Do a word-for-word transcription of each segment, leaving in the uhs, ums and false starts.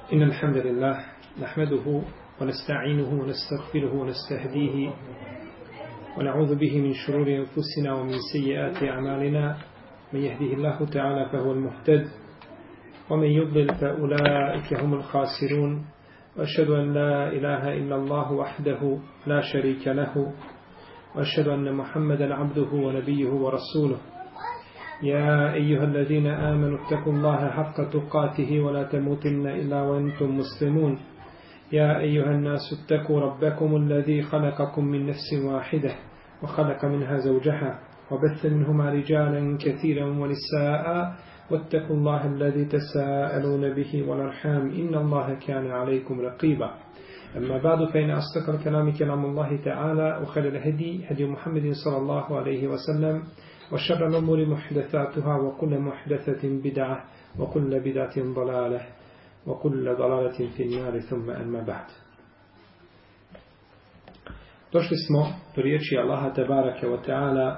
إن الحمد لله نحمده ونستعينه ونستغفره ونستهديه ونعوذ به من شرور أنفسنا ومن سيئات أعمالنا. من يهده الله تعالى فهو المهتد ومن يضلل فأولئك هم الخاسرون. وأشهد أن لا إله إلا الله وحده لا شريك له وأشهد أن محمدا عبده ونبيه ورسوله. يا أيها الذين آمنوا اتقوا الله حق تقاته ولا تموتن إلا وأنتم مسلمون. يا أيها الناس اتقوا ربكم الذي خلقكم من نفس واحدة وخلق منها زوجها وبث منهما رجالا كثيرا ونساء واتقوا الله الذي تساءلون به والأرحام إن الله كان عليكم رقيبا. أما بعد فإن أصدق الكلام كلام الله تعالى وخير الهدي هدي محمد صلى الله عليه وسلم وشر الأمور محدثاتها وكل محدثة بدعة وكل بدعة ضلالة وكل ضلالة في النار ثم أما بعد. Došli smo do riječi Allaha tebareke wa ta'ala: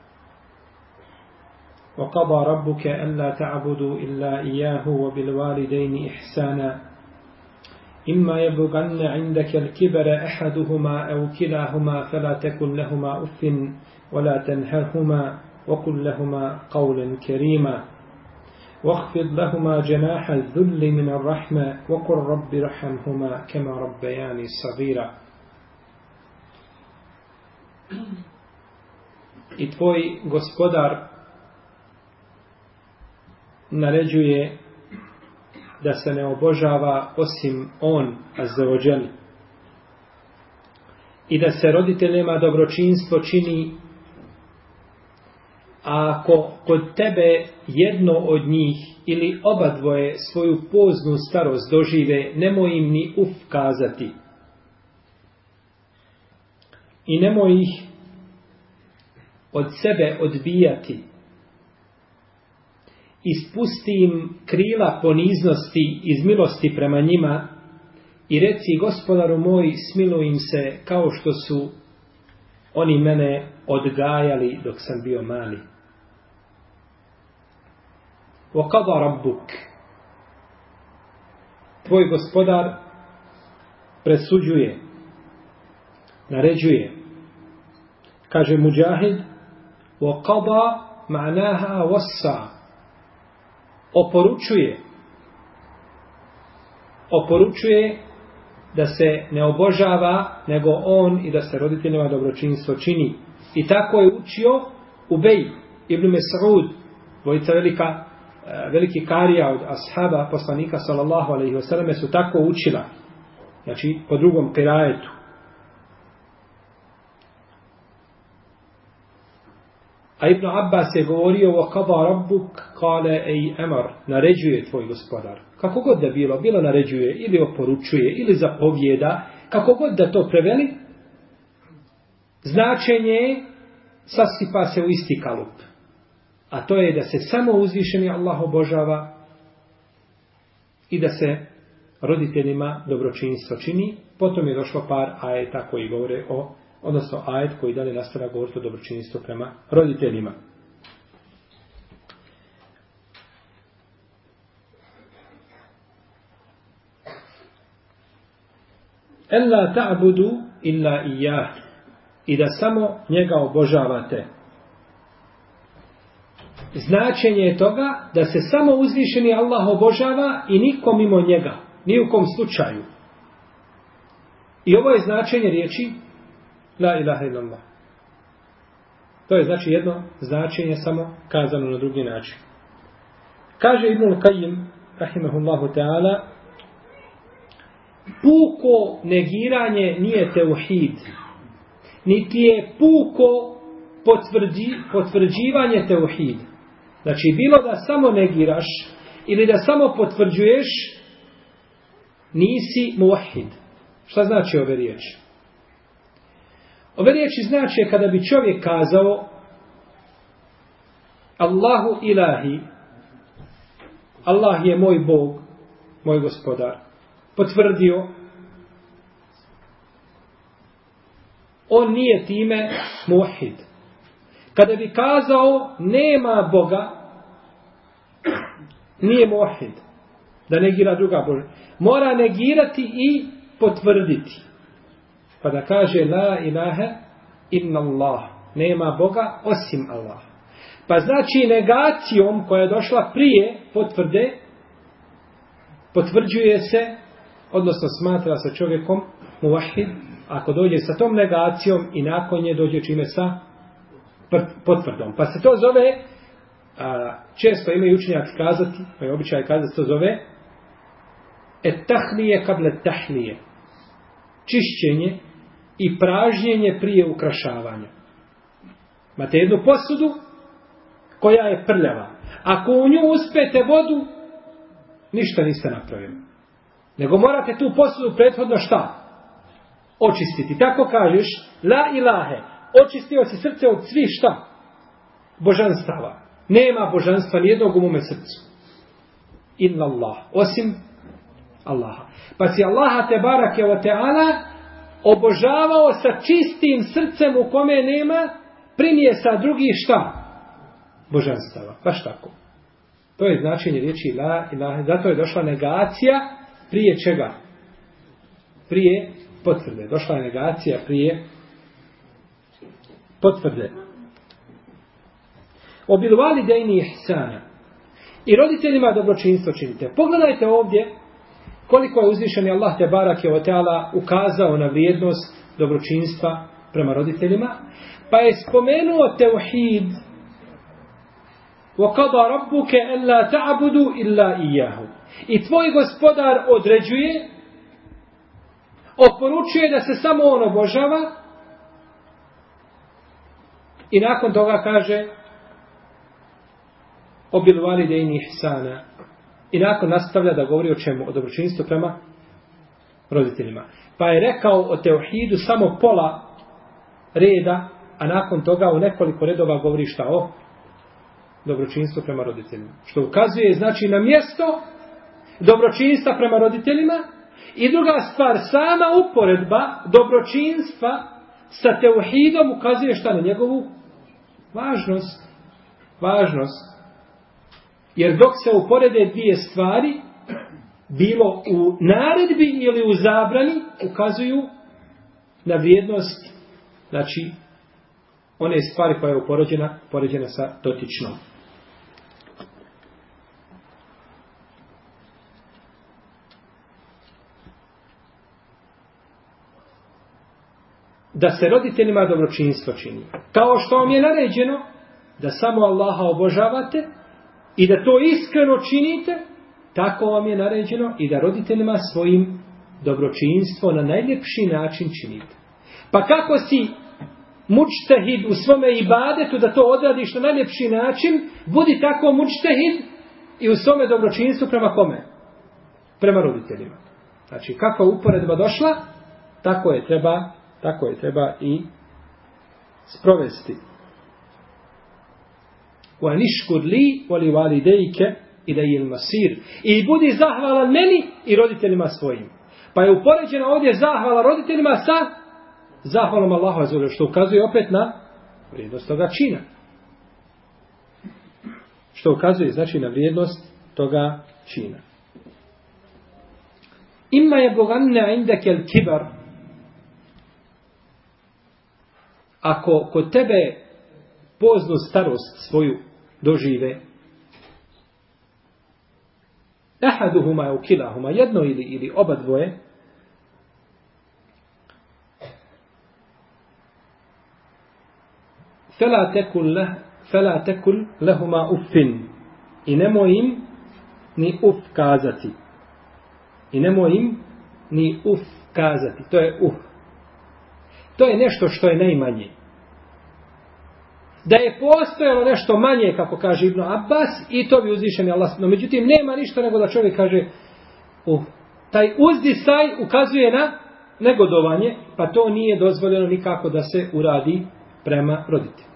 وَقَضَى رَبُّكَ أَلَّا تَعْبُدُوا إِلَّا إِيَّاهُ وَبِالْوَالِدَيْنِ إِحْسَانًا إِمَّا يَبْلُغَنَّ عِندَكَ الْكِبَرَ أَحَدُهُمَا أَوْ كِلَاهُمَا فَلَا تَقُل لَّهُمَا أُفٍّ وَلَا تَنْهَرْهُمَا وَقُل لَّهُمَا قَوْلًا كَرِيمًا واخفض لهما جناح الذل من الرحمة وقل رب ارحمهما كما ربياني صغيرا. I tvoj gospodar naređuje da se ne obožava osim on, azza wa džel, i da se roditeljima dobročinstvo čini, a ako kod tebe jedno od njih ili oba dvoje svoju poznu starost dožive, nemoj im ni uf kazati i nemoj ih od sebe odbijati. Ispusti im krila poniznosti iz milosti prema njima i reci: gospodaru moj, smiluj im se kao što su oni mene odgajali dok sam bio mali. وَقَضَى رَبُّكَ, tvoj gospodar presuđuje, naređuje. Kaže Mujahid: وَقَضَى مَعْنَاهَا وَصَّى, oporučuje. Oporučuje da se ne obožava nego on i da se roditeljima dobročinstvo čini. I tako je učio Ubej ibn Mes'ud, dvojica velika, veliki karija od ashaba poslanika sallallahu alejhi ve selleme su tako učila. Znači po drugom kirajetu. A Ibn Abbas je govorio: وَقَضَى رَبُّكَ قَالَ أَيْ أَمَرْ, naređuje tvoj gospodar. Kako god da bilo, bilo naređuje ili oporučuje ili zapovjeda, kako god da to preveli, značenje sasipa se u isti kalup. A to je da se samo uzvišeni Allah obožava i da se roditeljima dobročinstvo čini. Potom je došlo par ajeta koji govore o, odnosno ajet koji dalje nastavlja govoriti o dobročinstvu prema roditeljima. Ella ta'budu illa iyah, i da samo njega obožavate. Značenje je toga da se samo uzvišeni Allah obožava i niko mimo njega, ni u kom slučaju. I ovo je značenje riječi la ilaha illallah. To je znači jedno značenje samo kazano na drugi način. Kaže Ibnul Qayyim rahimahullahu ta'ala: puko negiranje nije teuhid, niti je puko potvrđi, potvrđivanje teuhid. Znači, bilo da samo negiraš ili da samo potvrđuješ, nisi muvahid. Šta znači ove riječi? Ove riječi znači kada bi čovjek kazao Allahu ilahi, Allah je moj Bog, moj gospodar, potvrdio, on nije time muvahid. Kada bi kazao nema Boga, nije muvahid. Da negira druga božanstva. Mora negirati i potvrditi. Pa da kaže la ilaha illallah. Nema Boga osim Allah. Pa znači negacijom koja je došla prije potvrde, potvrđuje se, odnosno smatra se čovjekom muvahid, ako dođe sa tom negacijom i nakon nje dođe čime sa potvrdom. Pa se to zove, a, često imaju učenjaci kazati, pa je običaj kazati, to zove et tahlije kable tahlije. Čišćenje i pražnjenje prije ukrašavanja. Imate jednu posudu koja je prljava. Ako u nju uspete vodu, ništa niste napravili. Nego morate tu posudu prethodno šta? Očistiti. Tako kažeš, la ilahe, očistio si srce od svih šta? Božanstava. Nema božanstva nijednog u mome srcu. Illa Allah. Osim Allaha. Pa si Allaha te barake wa ta'ala obožavao sa čistim srcem u kome nema primjesa drugih šta? Božanstava. Baš tako. To je značenje riječi la ilahe. Zato je došla negacija prije čega? Prije potvrde. Došla je negacija prije potvrde. Obilvali dejni ihsana. I roditeljima dobročinstvo činite. Pogledajte ovdje koliko je uzvišeni Allah te barake wa ta'ala ukazao na vrijednost dobročinstva prema roditeljima. Pa je spomenuo tevhid وَقَضَى رَبُّكَ أَلَّا تَعْبُدُوا إِلَّا إِيَّهُ. I tvoj gospodar određuje, oporučuje da se samo on obožava i nakon toga kaže obil validejni ihsana. I nakon nastavlja da govori o čemu? O dobročinstvu prema roditeljima. Pa je rekao o tevhidu samo pola reda, a nakon toga u nekoliko redova govori šta o dobročinstvo prema roditeljima. Što ukazuje znači na mjesto dobročinstva prema roditeljima. I druga stvar, sama uporedba dobročinstva sa tevhidom ukazuje šta na njegovu važnost. Važnost. Jer dok se uporede dvije stvari, bilo u naredbi ili u zabrani, ukazuju na vrijednost, znači, one stvari koja je upoređena, poređena sa dotičnom. Da se roditeljima dobročinstvo čini. Kao što vam je naređeno da samo Allaha obožavate i da to iskreno činite, tako vam je naređeno i da roditeljima svojim dobročinstvo na najljepši način činite. Pa kako si mučtehid u svome ibadetu da to odradiš na najljepši način, budi tako mučtehid i u svome dobročinstvu prema kome? Prema roditeljima. Znači kakva uporedba došla, tako je treba, tako je treba i sprovesti. Wa nishkur li wa li walidayka ilayil masir. I budi zahvalan meni i roditeljima svojim. Pa je upoređena ovdje zahvala roditeljima sa zahvalom Allahu azza wa jalla, što ukazuje opet na vrijednost toga čina. Što ukazuje znači na vrijednost toga čina. Imma yablughanna indaka al-kibar. Ako kod tebe poznu starost svoju dožive, ahaduhuma au kilahuma, jedno ili, ili oba dvoje, fela tekul, leh, fela tekul lehuma uffin, i nemoj im ni uf kazati. I nemoj im ni uf kazati. To je uh. To je nešto što je najmanje. Da je postojalo nešto manje, kako kaže Ibn Abbas, i to bi uzvišeni Allah. No, međutim, nema ništa nego da čovjek kaže, uh, taj uzdisaj ukazuje na negodovanje, pa to nije dozvoljeno nikako da se uradi prema roditeljima.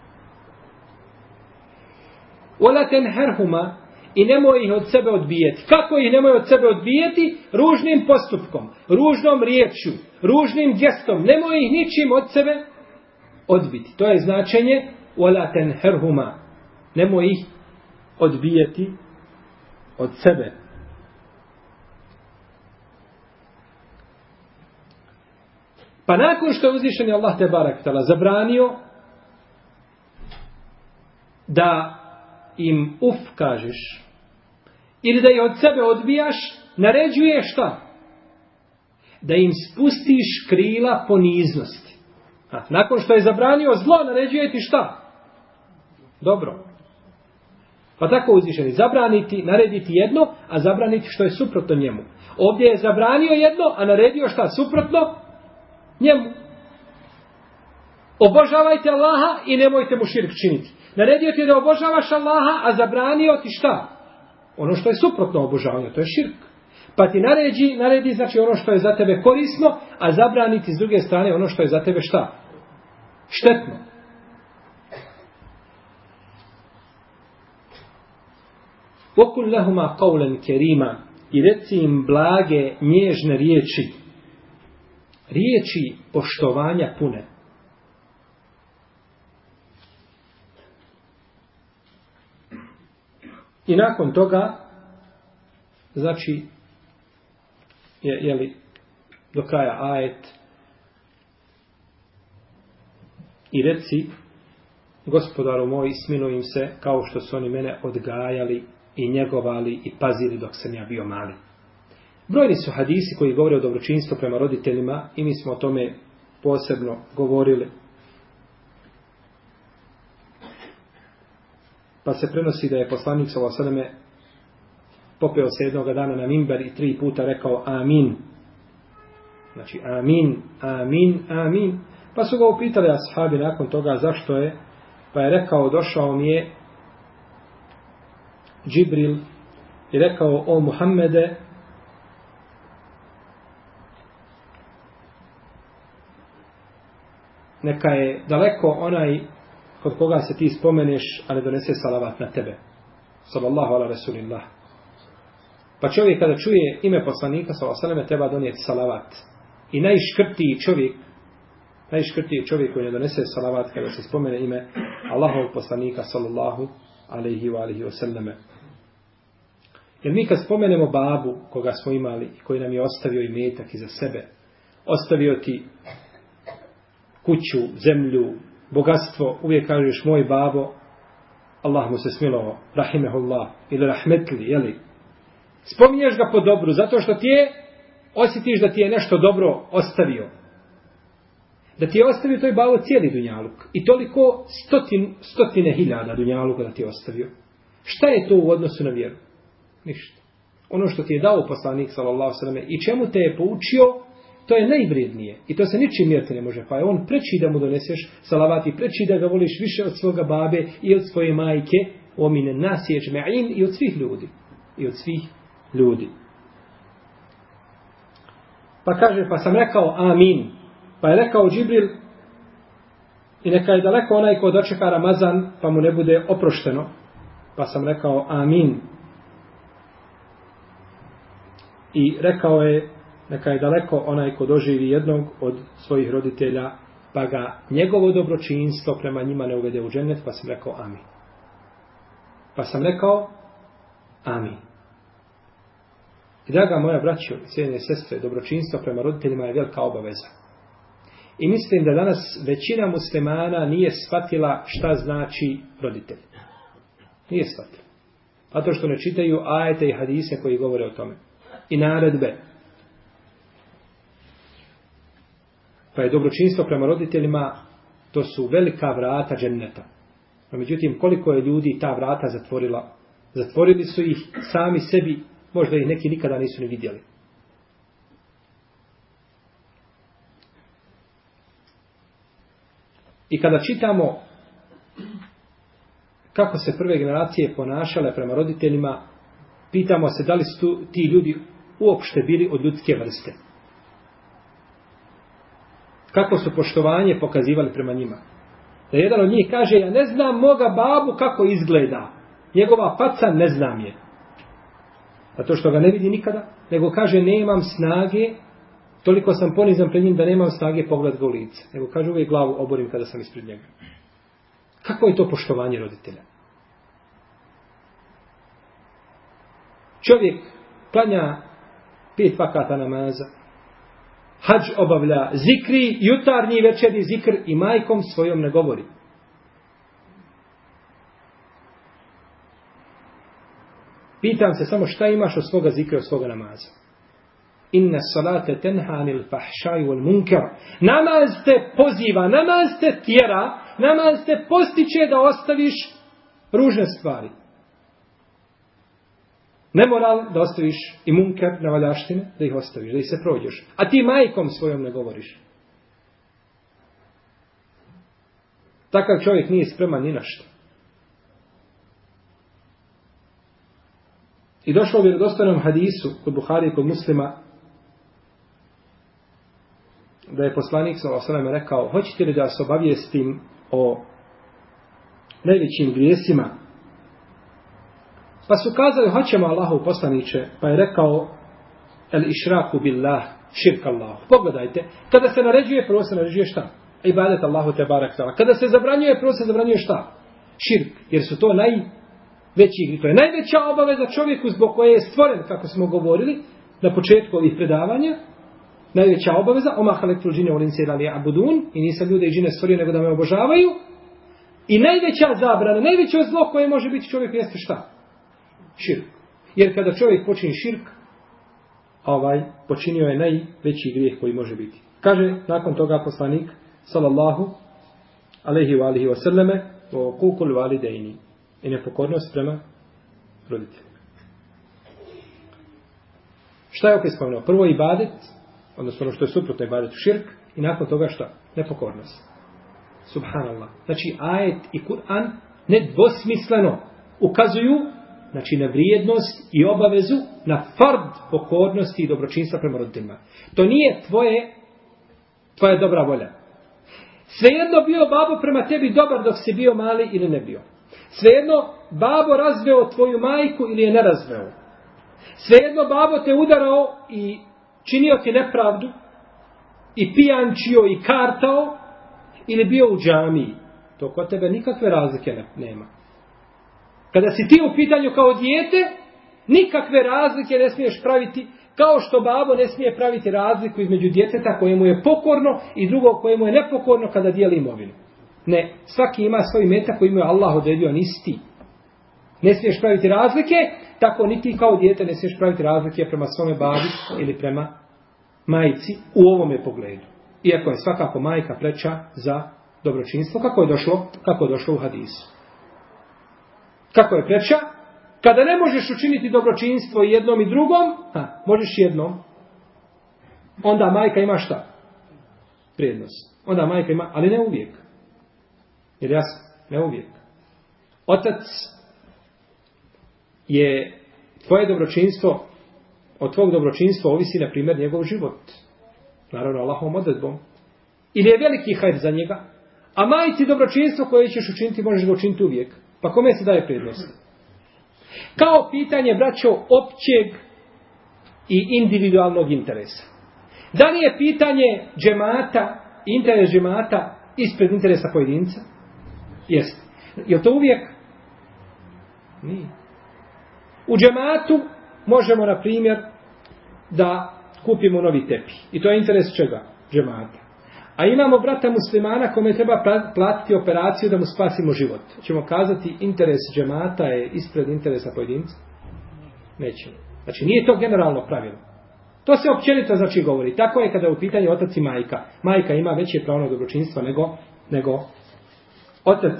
Wala tanharhuma, i nemoj ih od sebe odbijeti. Kako ih nemoj od sebe odbijeti? Ružnim postupkom, ružnom riječju, ružnim gestom. Nemoj ih ničim od sebe odbiti. To je značenje wala tanharhuma. Nemoj ih odbijeti od sebe. Pa nakon što je uzvišeni Allah te barek tala zabranio da im uf kažeš ili da ih od sebe odbijaš, naređuje šta? Da im spustiš krila poniznosti. A, nakon što je zabranio zlo, naređuje ti šta? Dobro. Pa tako uzvišeni, zabraniti, narediti jedno, a zabraniti što je suprotno njemu. Ovdje je zabranio jedno, a naredio šta? Suprotno njemu. Obožavajte Allaha i nemojte mu širk činiti. Naredio ti da obožavaš Allaha, a zabranio ti šta? Ono što je suprotno obožavanju, to je širk. Pa ti naredi, naredi znači ono što je za tebe korisno, a zabraniti s druge strane ono što je za tebe šta? Štetno. Okul lahuma qawlan kerima, i reci im blage, nježne riječi. Riječi poštovanja pune. I nakon toga, znači, je, je li do kraja ajet, i reci, gospodaru moj, smiluj im se kao što su oni mene odgajali i njegovali i pazili dok sam ja bio mali. Brojni su hadisi koji govore o dobročinstvu prema roditeljima i mi smo o tome posebno govorili. Pa se prenosi da je poslanik sallallahu alejhi ve selleme popeo se jednog dana na minber i tri puta rekao amin. Znači amin, amin, amin. Pa su ga upitali ashabi nakon toga zašto je, pa je rekao došao mi je Džibril i rekao o Muhammede, neka je daleko onaj kod koga se ti spomeneš, a ne donese salavat na tebe. Sallallahu ala Rasulillah. Pa čovjek kada čuje ime poslanika, sallallahu alejhi ve selleme, treba donijeti salavat. I najškrtiji čovjek, najškrtiji čovjek koji ne donese salavat kada se spomene ime Allahovog poslanika, sallallahu alejhi ve alihi wasallame. Jer mi kad spomenemo babu koga smo imali, koji nam je ostavio imetak iza sebe, ostavio ti kuću, zemlju, bogatstvo, uvijek kažeš moj babo, Allah mu se smilovao, rahimehullah, ili rahmetli, jeli? Spominješ ga po dobru, zato što ti je, osjetiš da ti je nešto dobro ostavio. Da ti je ostavio toj babo cijeli dunjaluk. I toliko stotin, stotine hiljada dunjaluka da ti je ostavio. Šta je to u odnosu na vjeru? Ništa. Ono što ti je dao poslanik, sallallahu alejhi ve selleme, i čemu te je poučio, to je najvrijednije. I to se ničim mjeriti ne može. Pa je on preči da mu doneseš salavat i preči da ga voliš više od svoga babe i od svoje majke, omine nas jeđme'in, i od svih ljudi. I od svih ljudi. Pa kaže, pa sam rekao amin. Pa je rekao Džibril, i neka je daleko onaj ko dočeka Ramazan, pa mu ne bude oprošteno. Pa sam rekao amin. I rekao je, neka je daleko onaj ko doživi jednog od svojih roditelja, pa ga njegovo dobročinstvo prema njima ne uvede u džennet, pa sam rekao amin. Pa sam rekao amin. I draga moja braćo i cijene sestre, dobročinstvo prema roditeljima je velika obaveza. I mislim da danas većina muslimana nije shvatila šta znači roditelj. Nije shvatila. Zato što ne čitaju ajete i hadise koji govore o tome. I naredbe. Pa je dobročinstvo prema roditeljima, to su velika vrata dženneta. No, međutim, koliko je ljudi ta vrata zatvorila? Zatvorili su ih sami sebi, možda ih neki nikada nisu ni vidjeli. I kada čitamo kako se prve generacije ponašale prema roditeljima, pitamo se da li su ti ljudi uopšte bili od ljudske vrste. Kako su poštovanje pokazivali prema njima. Da jedan od njih kaže, ja ne znam moga babu kako izgleda. Njegova faca ne znam je. Zato što ga ne vidi nikada. Nego kaže, nemam snage, toliko sam ponizan pred njim da nemam snage pogled ga u lice. Nego kaže, uvijek glavu oborim kada sam ispred njega. Kako je to poštovanje roditelja? Čovjek klanja pet vakata namaza, hadž obavlja, zikri, jutarnji i večernji zikr i majkom svojom ne govori. Pitam se samo šta imaš od svoga zikra, od svoga namaza. Inna salate tenha anil fahšaj wal munkar. Namaz te poziva, namaz te tjera, namaz te postiče da ostaviš ružne stvari. Nemoral da ostaviš i munkar, navaljaštine, da ih ostaviš, da ih se prođeš. A ti majkom svojom ne govoriš. Takav čovjek nije spreman ni na što. I došlo u vjerodostojnom hadisu kod Buhari i kod Muslima da je poslanik sallallahu alejhi ve sellem rekao: hoćete li da vas obavijestim o najvećim grijesima? Pa su kazali: hoćemo Allahu poslaniče. Pa je rekao: el išraku billah, širk Allah. Pogledajte, kada se naređuje, prvo se naređuje šta? Ibadet Allahu te barek tala. Kada se zabranjuje, prvo se zabranjuje šta? Širk, jer su to najveći, to je najveća obaveza čovjeku zbog koje je stvoren, kako smo govorili na početku ovih predavanja. Najveća obaveza, oma halektul džine wal insa illa liya'budun, i nisam ljude i džine stvorio nego da me obožavaju. I najveća zabrana, najveće zlo koje može biti čovjek jeste šta? Širk. Jer kada čovjek počini širk, ovaj počinio je najveći grijeh koji može biti. Kaže nakon toga poslanik sallallahu alejhi ve alihi ve selleme: o kukul valideini, i nepokornost prema roditeljima. Šta je opet spomenuo? Prvo ibadet, odnosno ono što je suprotno ibadetu, širk, i nakon toga šta? Nepokornost. Subhanallah. Znači ajet i Kur'an nedvosmisleno ukazuju, znači, na vrijednost i obavezu, na fard pokornosti i dobročinstva prema roditeljima. To nije tvoje, tvoja dobra volja. Svejedno bio babo prema tebi dobar dok si bio mali ili ne bio. Svejedno babo razveo tvoju majku ili je ne razveo. Svejedno babo te udarao i činio ti nepravdu i pijančio i kartao ili bio u džamiji. To kod tebe nikakve razlike ne, nema. Kada si ti u pitanju kao dijete, nikakve razlike ne smiješ praviti, kao što babo ne smije praviti razliku između djeteta kojemu je pokorno i drugog kojemu je nepokorno kada dijeli imovinu. Ne, svaki ima svoj metak koji mu je Allah odredio, nisi ti. Ne smiješ praviti razlike, tako ni ti kao dijete ne smiješ praviti razlike prema svome babi ili prema majci u ovome pogledu. Iako je svakako majka preča za dobročinstvo, kako je došlo, kako je došlo u hadisu. Kako je preča? Kada ne možeš učiniti dobročinstvo jednom i drugom, ha, možeš jednom, onda majka ima šta? Prijednost. Onda majka ima, ali ne uvijek. Jer jasno, ne uvijek. Otac je tvoje dobročinstvo, od tvog dobročinstva ovisi, na primjer, njegov život. Naravno, Allahovom odredbom. Ili je veliki hajr za njega, a majci dobročinstvo koje ćeš učiniti, možeš ga učiniti uvijek. Pa kome se daje prednost? Kao pitanje, braćo, općeg i individualnog interesa. Da li je pitanje džemata, interes džemata ispred interesa pojedinca? Jeste. Je li to uvijek? Nije. U džematu možemo, na primjer, da kupimo novi tepih. I to je interes čega? Džemata. A imamo brata muslimana kome treba platiti operaciju da mu spasimo život. Ćemo kazati interes džemata je ispred interesa pojedinca? Nećemo. Znači nije to generalno pravilo. To se općenito znači govori. Tako je kada je u pitanju otac i majka. Majka ima veće pravo na dobročinstvo nego, nego otac.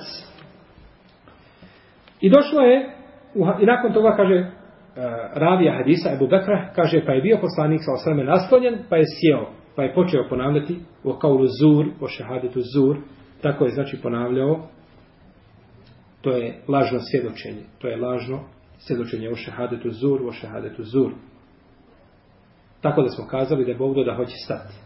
I došlo je, i nakon toga kaže uh, ravija hadisa Ebu Bekra, kaže pa je bio poslanik sa osrame naslonjen, pa je sjeo. Pa je počeo ponavljati o kaulu zur, o šehadetu zur. Tako je znači ponavljao. To je lažno svjedočenje. To je lažno svjedočenje o šehadetu zur, o šehadetu zur. Tako da smo kazali da je Bog do da hoće stati.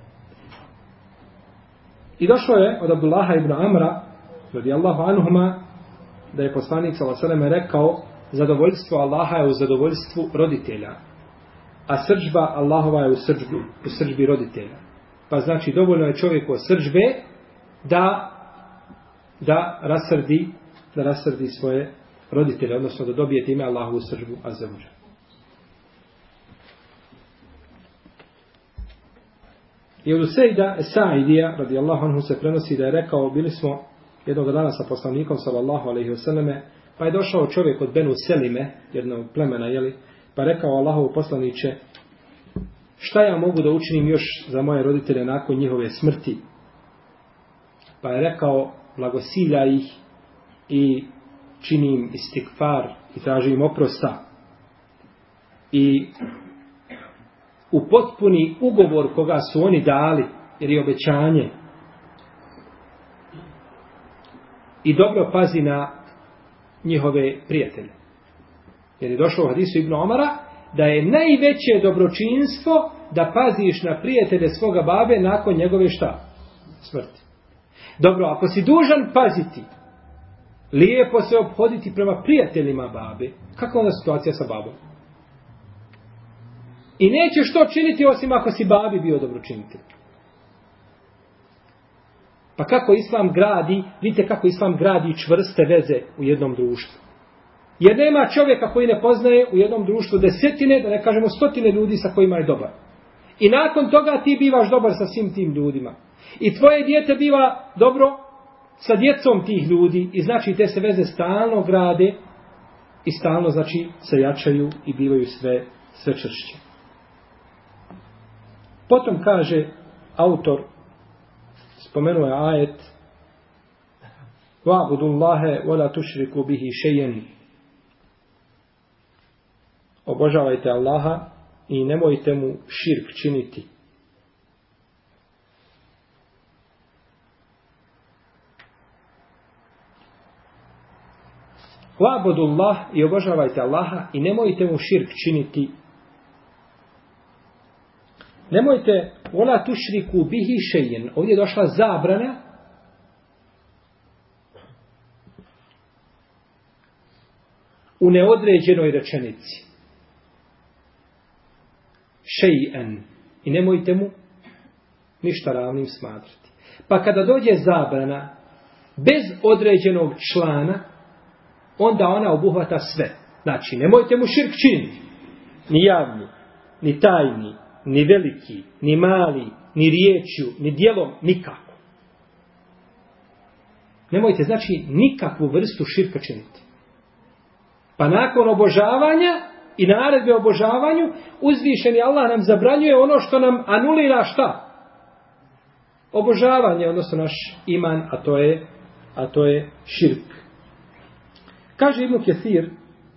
I došlo je od Abdullaha ibn Amra, radijallahu anhuma, da je poslanik sallallahu alejhi ve sellem rekao: zadovoljstvo Allaha je u zadovoljstvu roditelja, a srdžba Allahova je u srdžbi, u srdžbi roditelja. Pa znači dovoljno je čovjeku od srdžbe da da rasrdi, da rasrdi svoje roditelje, odnosno da dobije time Allahovu srdžbu azza wa dželle. I od Usejda Sa'idija, radijallahu anhu, se prenosi da je rekao, bili smo jednog dana sa poslanikom, sallallahu alejhi ve selleme, pa je došao čovjek od Benu Selime, jednog plemena, jeli, pa je rekao Allahov poslaniče, šta ja mogu da učinim još za moje roditelje nakon njihove smrti? Pa je rekao, blagosilja ih i čini im istikfar i traži im oprosta. I upotpuni ugovor koga su oni dali, jer je obećanje. I dobro pazi na njihove prijatelje. Jer je došlo u hadisu Ibn Omara da je najveće dobročinstvo da paziš na prijatelje svoga babe nakon njegove šta? Smrti. Dobro, ako si dužan paziti, lijepo se obhoditi prema prijateljima babe, kakva onda situacija sa babom? I nećeš to činiti osim ako si babi bio dobročinitelj. Pa kako Islam gradi, vidite kako Islam gradi čvrste veze u jednom društvu. Jer nema čovjeka koji ne poznaje u jednom društvu desetine, da ne kažemo stotine ljudi sa kojima je dobar. I nakon toga ti bivaš dobar sa svim tim ljudima. I tvoje dijete biva dobro sa djecom tih ljudi. I znači te se veze stalno grade i stalno znači se jačaju i bivaju sve, sve čvršće. Potom kaže autor, spomenuo je ajet Wa'budullahe wa la tušriku bihi šejen. Obožavajte Allaha i nemojte mu širk činiti. Wa'budullah i obožavajte Allaha i nemojte mu širk činiti. Nemojte wala tušriku bihi šejen. Ovdje je došla zabrana u neodređenoj rečenici. Šejen. I nemojte mu ništa ravnim smatrati. Pa kada dođe zabrana bez određenog člana, onda ona obuhvata sve. Znači, nemojte mu širk činiti. Ni javni, ni tajni, ni veliki, ni mali, ni riječju, ni djelom, nikako. Nemojte, znači, nikakvu vrstu širka činiti. Pa nakon obožavanja i naredbe obožavanju, uzvišeni Allah nam zabranjuje ono što nam anulira šta? Obožavanje, odnosno naš iman, a to je, a to je širk. Kaže Ibn Kesir,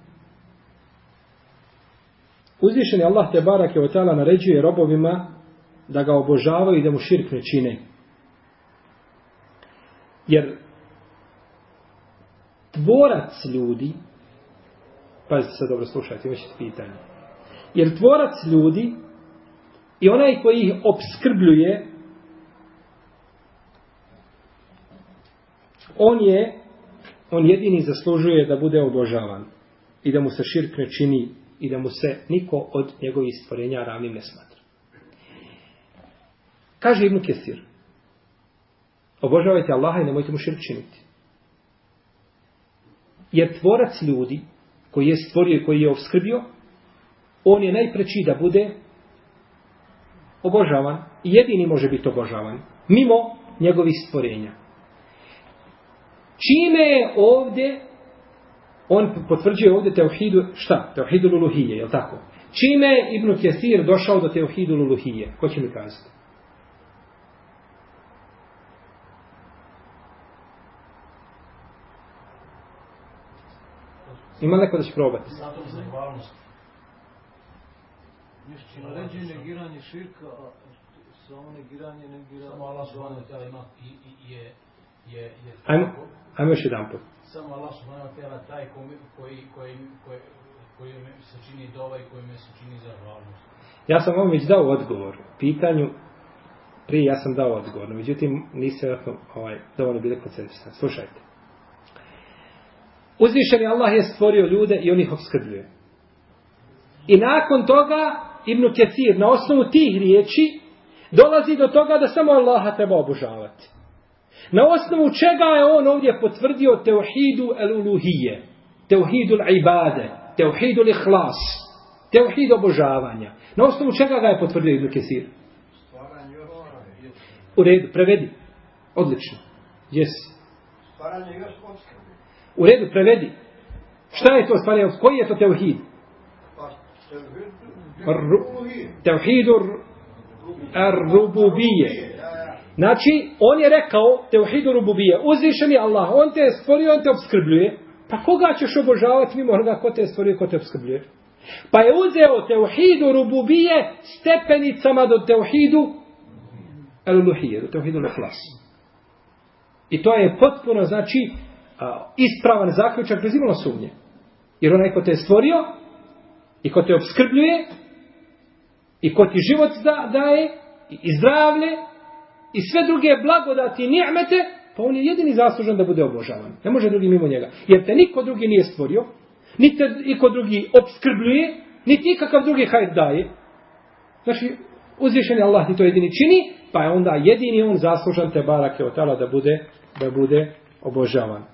uzvišeni Allah te barake o ta'ala naređuje robovima da ga obožavaju i da mu širk ne čine. Jer tvorac ljudi, pazite sad dobro slušajte, imat ćete pitanje. Jer tvorac ljudi i onaj koji ih opskrbljuje, on je, on jedini zaslužuje da bude obožavan i da mu se širk ne čini i da mu se niko od njegovih stvorenja ravnim ne smatra. Kaže Ibn Kesir, obožavajte Allaha i nemojte mu širk činiti. Jer tvorac ljudi koji je stvorio i koji je opskrbio, on je najpreći da bude obožavan i jedini može biti obožavan mimo njegovih stvorenja. Čime je ovdje, on potvrđuje ovdje teuhidu, šta? Teuhidu luluhije, je li tako? Čime je Ibn Kesir došao do teuhidu luluhije? Ko će mi kazati? Ima neko da će probati? Zato zahvalnost. Nišće naređenje negiranje širka, a samo negiranje negiranje. Samo Allah subhanahu wa ta'ala ima i, i je, je, je ajmo, ajmo još jedan put. Samo Allah subhanahu wa ta'ala taj koji, koji, koji, koji, koji se čini dova i koji me se čini zahvalnost. Ja sam vam već dao odgovor. Pitanju, prije ja sam dao odgovor, no međutim niste vjerojatno ovaj, dovoljno bili koncentrisani. Slušajte. Uzvišeni Allah je stvorio ljude i on ih opskrbljuje. I nakon toga Ibn Kesir na osnovu tih riječi dolazi do toga da samo Allaha treba obožavati. Na osnovu čega je on ovdje potvrdio teuhidu el-uluhije, teuhidu l-ibade, teuhidu l-ihlas, teuhid obožavanja. Na osnovu čega ga je potvrdio Ibn Kesir? U redu, prevedi. Odlično. Jesi. Stvaranje još opskrbe. U redu, prevedi. Šta je to stvaranje? Koji je to tevhid? Tevhidur ar-rububije. Znači, on je rekao tevhidur rububije. Uzvišen je Allah, on te je stvorio, on te obskrbljuje. Pa koga ćeš obožavati mimo onoga ko te je stvorio, ko te obskrbljuje? Pa je uzeo tevhidu rububije stepenicama do tevhidu al-uluhije, do tevhidu al-ihlas. I to je potpuno, znači, ispravan zaključak bez imalo sumnje. Jer onaj ko te je stvorio i ko te obskrbljuje i ko ti život daje i zdravlje i sve druge blagodati i ni'mete, pa on je jedini zaslužan da bude obožavan. Ne može drugi mimo njega. Jer te niko drugi nije stvorio, niti te niko drugi obskrbljuje, niti ikakav drugi hajr daje. Znači, uzvišen je Allah ti to jedini čini, pa je onda jedini on zaslužan te barake od tala da bude, da bude obožavan.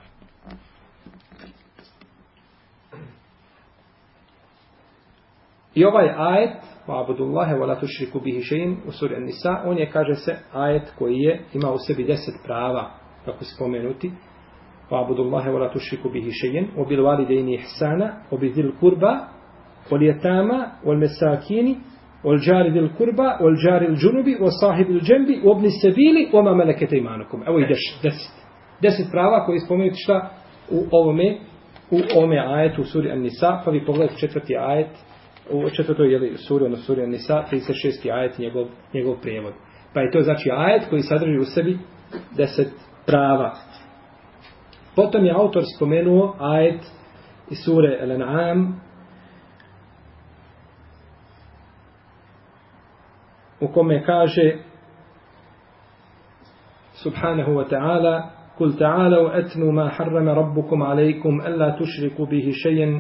I ovaj ajet, Wa'budullaha wa la tushriku bihi shay'an, u suri An-Nisa, on je, kaže se, ajet koji je ima u sebi deset prava, kako spomenuti. Wa'budullaha wa la tushriku bihi shay'an, wa bil walidayni ihsana, wa bi dhil qurba, wal yatama, wal masakini, wal jari dhil qurba, wal jari al junubi, wa sahibi al janbi, wa ibn sabili, wa ma malakat aymanukum. Evo i deset. Deset prava koji spomenuti šta u ovome, u ovome ajetu u suri An-Nisa, pa vi pogledajte četvrti ajet, u četvrtoj je li suri, ono suri An-Nisa, trideset šesti ajet, njegov, njegov prijevod. Pa je to znači ajet koji sadrži u sebi deset prava. Potom je autor spomenuo ajet iz sure Al-An'am u kome kaže subhanahu wa ta'ala kul ta'alau atnu ma harrama rabbukum alaikum alla tushriku bihi šejen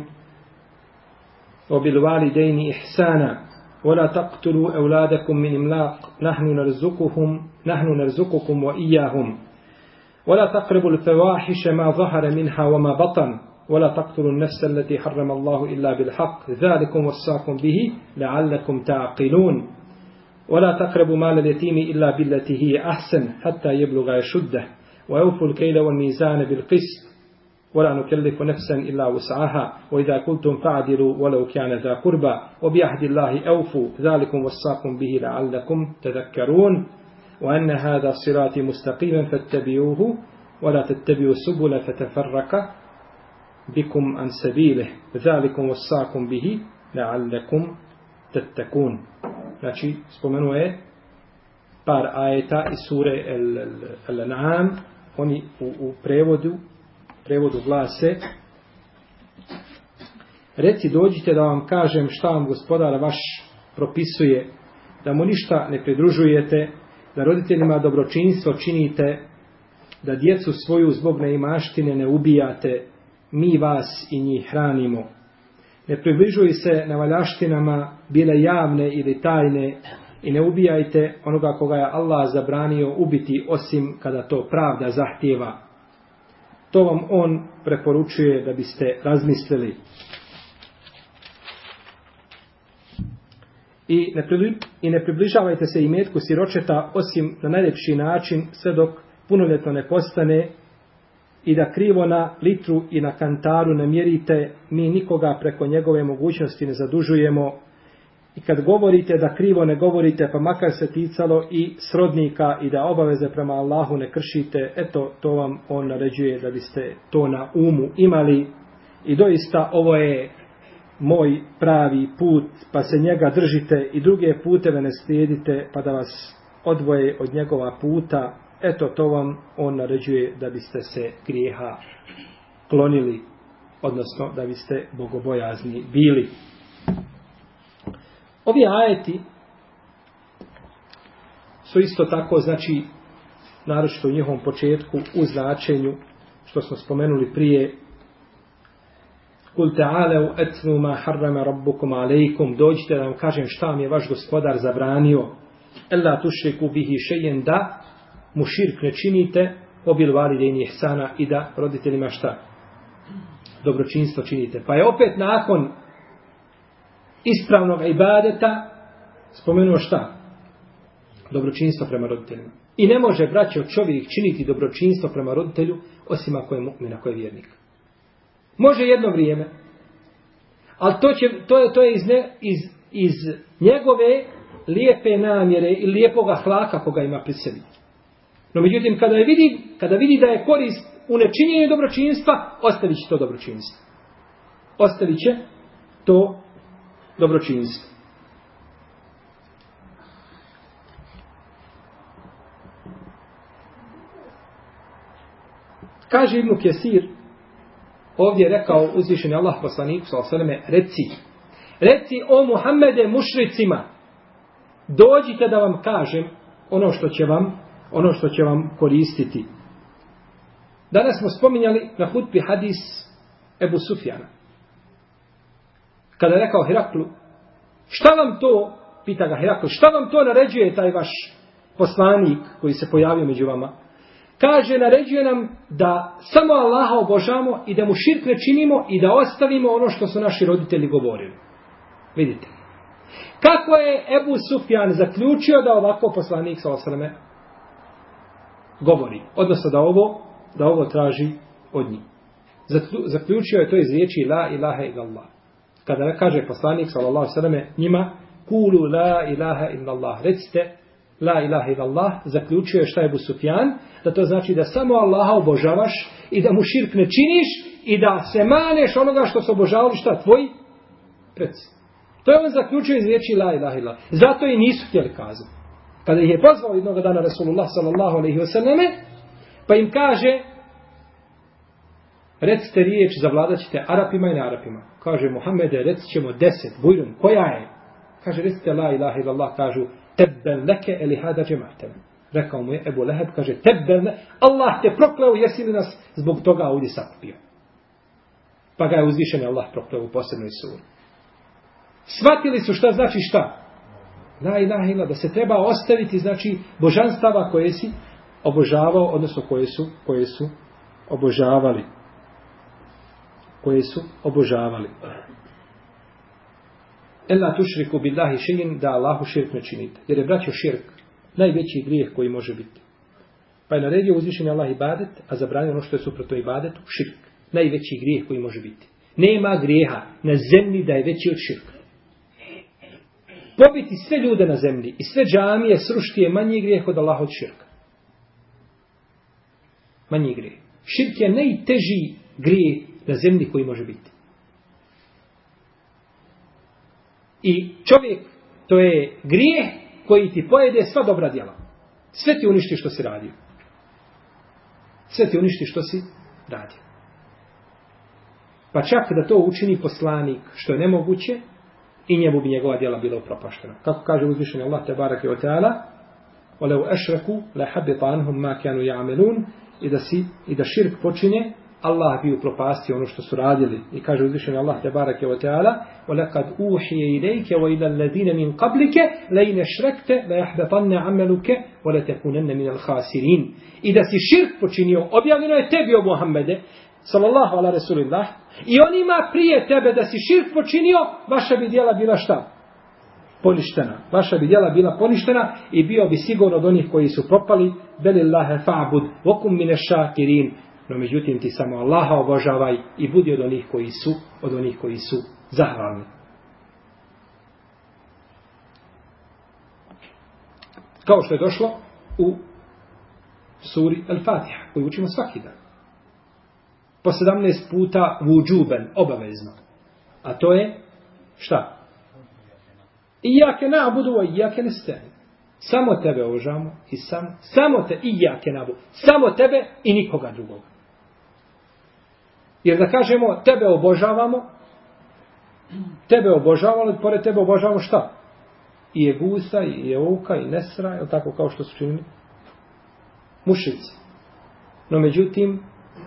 وبالوالدين إحسانا ولا تقتلوا أولادكم من إملاق نحن نرزقهم نحن نرزقكم وإياهم ولا تقربوا الفواحش ما ظهر منها وما بطن ولا تقتلوا النفس التي حرم الله إلا بالحق ذلكم وصاكم به لعلكم تعقلون ولا تقربوا مال اليتيم إلا بالتي هي أحسن حتى يبلغ يشده ويوفوا الكيل والميزان بالقسط ولا نكلف نفسا إلا وسعها وإذا قلتم فاعدلوا ولو كان ذا قربى وبعهد الله أوفوا ذلكم وصاكم به لعلكم تذكرون وأن هذا صراطي مستقيما فاتبعوه ولا تتبعوا السبل فتفرق بكم عن سبيله ذلكم وصاكم به لعلكم تتقون. Znači, spomenuo je par ajeta iz sure Al-An'am, oni u, u prevodu prevodu glase: reci dođite da vam kažem šta vam gospodar vaš propisuje, da mu ništa ne pridružujete, da roditeljima dobročinstvo činite, da djecu svoju zbog neimaštine ne ubijate, mi vas i njih hranimo. Ne približuj se nevaljaštinama, bile javne ili tajne, i ne ubijajte onoga koga je Allah zabranio ubiti osim kada to pravda zahtijeva. To vam on preporučuje da biste razmislili. I ne, I ne približavajte se imetku siročeta osim na najljepši način sve dok punoljetno ne postane i da krivo na litru i na kantaru ne mjerite, mi nikoga preko njegove mogućnosti ne zadužujemo. I kad govorite da krivo ne govorite, pa makar se ticalo i srodnika i da obaveze prema Allahu ne kršite, eto to vam on naređuje da biste to na umu imali. I doista ovo je moj pravi put, pa se njega držite i druge puteve ne slijedite, pa da vas odvoje od njegova puta, eto to vam on naređuje da biste se grijeha klonili, odnosno da biste bogobojazni bili. Ovi ajeti su isto tako, znači, naročito u njihovom početku, u značenju, što smo spomenuli prije, Kul ta'alau etnu ma harrama rabbukum alejkum, dođite da vam kažem šta vam je vaš gospodar zabranio, ella tušriku bihi šejen, da mu širk ne činite, obil validejni ihsana, i da roditeljima šta? Dobročinstvo činite. Pa je opet nakon ispravnog ibadeta spomenuo šta? Dobročinstvo prema roditeljima. I ne može, braćo, čovjek činiti dobročinstvo prema roditelju, osim ako je mu'min, ako je vjernik. Može jedno vrijeme, ali to, će, to je, to je iz, ne, iz, iz njegove lijepe namjere i lijepoga hlaka koga ima pri sebi. No međutim, kada, je vidi, kada vidi da je korist u nečinjenju dobročinstva, ostavit će to dobročinstvo. Ostavit će to dobročinstvo. Kaže Ibn Kesir, ovdje je rekao uzvišeni Allah poslaniku sallallahu alejhi ve selleme, reci, reci o Muhammede mušricima, dođite da vam kažem ono što će vam, ono što će vam koristiti. Danas smo spominjali na hutbi hadis Ebu Sufjana. Kada je rekao Heraklu, šta vam to, pita ga Heraklu, šta vam to naređuje taj vaš poslanik koji se pojavio među vama? Kaže, naređuje nam da samo Allaha obožavamo i da mu širk ne činimo i da ostavimo ono što su naši roditelji govorili. Vidite. Kako je Ebu Sufjan zaključio da ovako poslanik sallallahu alejhi ve selleme govori, odnosno da ovo, da ovo traži od njih. Zaključio je to iz riječi la ilaha illallah. Kada kaže poslanik sallallahu alejhi ve selleme njima kulu la ilaha illallah, recite la ilaha illallah, zaključio je šta je Ebu Sufjan, da to znači da samo Allaha obožavaš i da mu širk ne činiš i da se maneš onoga što su obožavali šta tvoji preci. To je on zaključio iz riječi la ilaha illallah. Zato i nisu htjeli kazati. Kada ih je pozvao jednog dana Rasulullah sallallahu alejhi ve selleme, pa im kaže recite riječ, zavladat ćete Arapima i nearapima. Kaže Muhammede, recit ćemo deset, bujrum, koja je? Kaže recite la ilaha illallah, kažu tebben leke eli hada džematem. Rekao mu je Ebu Leheb, kaže tebben, Allah te prokleo, jesi li nas zbog toga ovdje sakupio. Pa ga je uzvišen Allah prokleo u posebnoj suri. Shvatili su šta znači šta? La ilaha illallah, da se treba ostaviti, znači, božanstava koje si obožavao, odnosno koje su, koje su obožavali. Koje su obožavali. Ela tušriku billahi še'in, da Allahu širk ne činite. Jer je, braćo, širk najveći grijeh koji može biti. Pa je naredio uzvišeni Allah ibadet, a zabranio ono što je suprotno ibadetu, širk. Najveći grijeh koji može biti. Nema grijeha na zemlji da je veći od širka. Pobiti sve ljude na zemlji i sve džamije srušiti je manji grijeh od Allaha od širka. Manji grijeh. Širk je najteži grijeh na zemlji koji može biti. I čovjek, to je grijeh koji ti pojede sva dobra djela. Sve ti uništi što si radio. Sve ti uništi što si radio. Pa čak da to učini poslanik, što je nemoguće, i njemu bi njegova djela bila upropaštena. Kako kaže uzvišeni Allah tebareke ve taala, "Walau ashraku la habita anhum ma kanu ya'malun", i da si i da širk počine, Allah bi upropastio ono što su radili. I kaže uzvišeni Allah tebareke ve taala, "Walaqad uhiya ilayka wa ila alladhina min qablika la in ashrakta la yahbatanna 'amaluka wa la takunanna min al-khasirin." I da si širk počinio, objavljeno je tebi o Muhammede sallallahu ala rasulillah, i onima prije tebe da si širk počinio, vaša bi djela bila šta? Poništena. Vaša bi djela bila poništena i bio bi sigurno od onih koji su propali. Belillahe fa'bud vokum mine šakirin. No međutim ti samo Allaha obožavaj i budi od onih koji su, od onih koji su zahvalni. Kao što je došlo u suri Al-Fatiha, koju učimo svaki dan. Po sedamnaest puta vuđuben, obavezno. A to je, šta? Iyake na'budu wa iyake nasta'in. Samo tebe obožavamo i samo, samo te, iyake na'budu. Samo tebe i nikoga drugog. Jer da kažemo, tebe obožavamo, tebe obožavamo, pored tebe obožavamo šta? I Egusa, i Euka, i Nesra, je tako kao što su činili? Mušici. No međutim,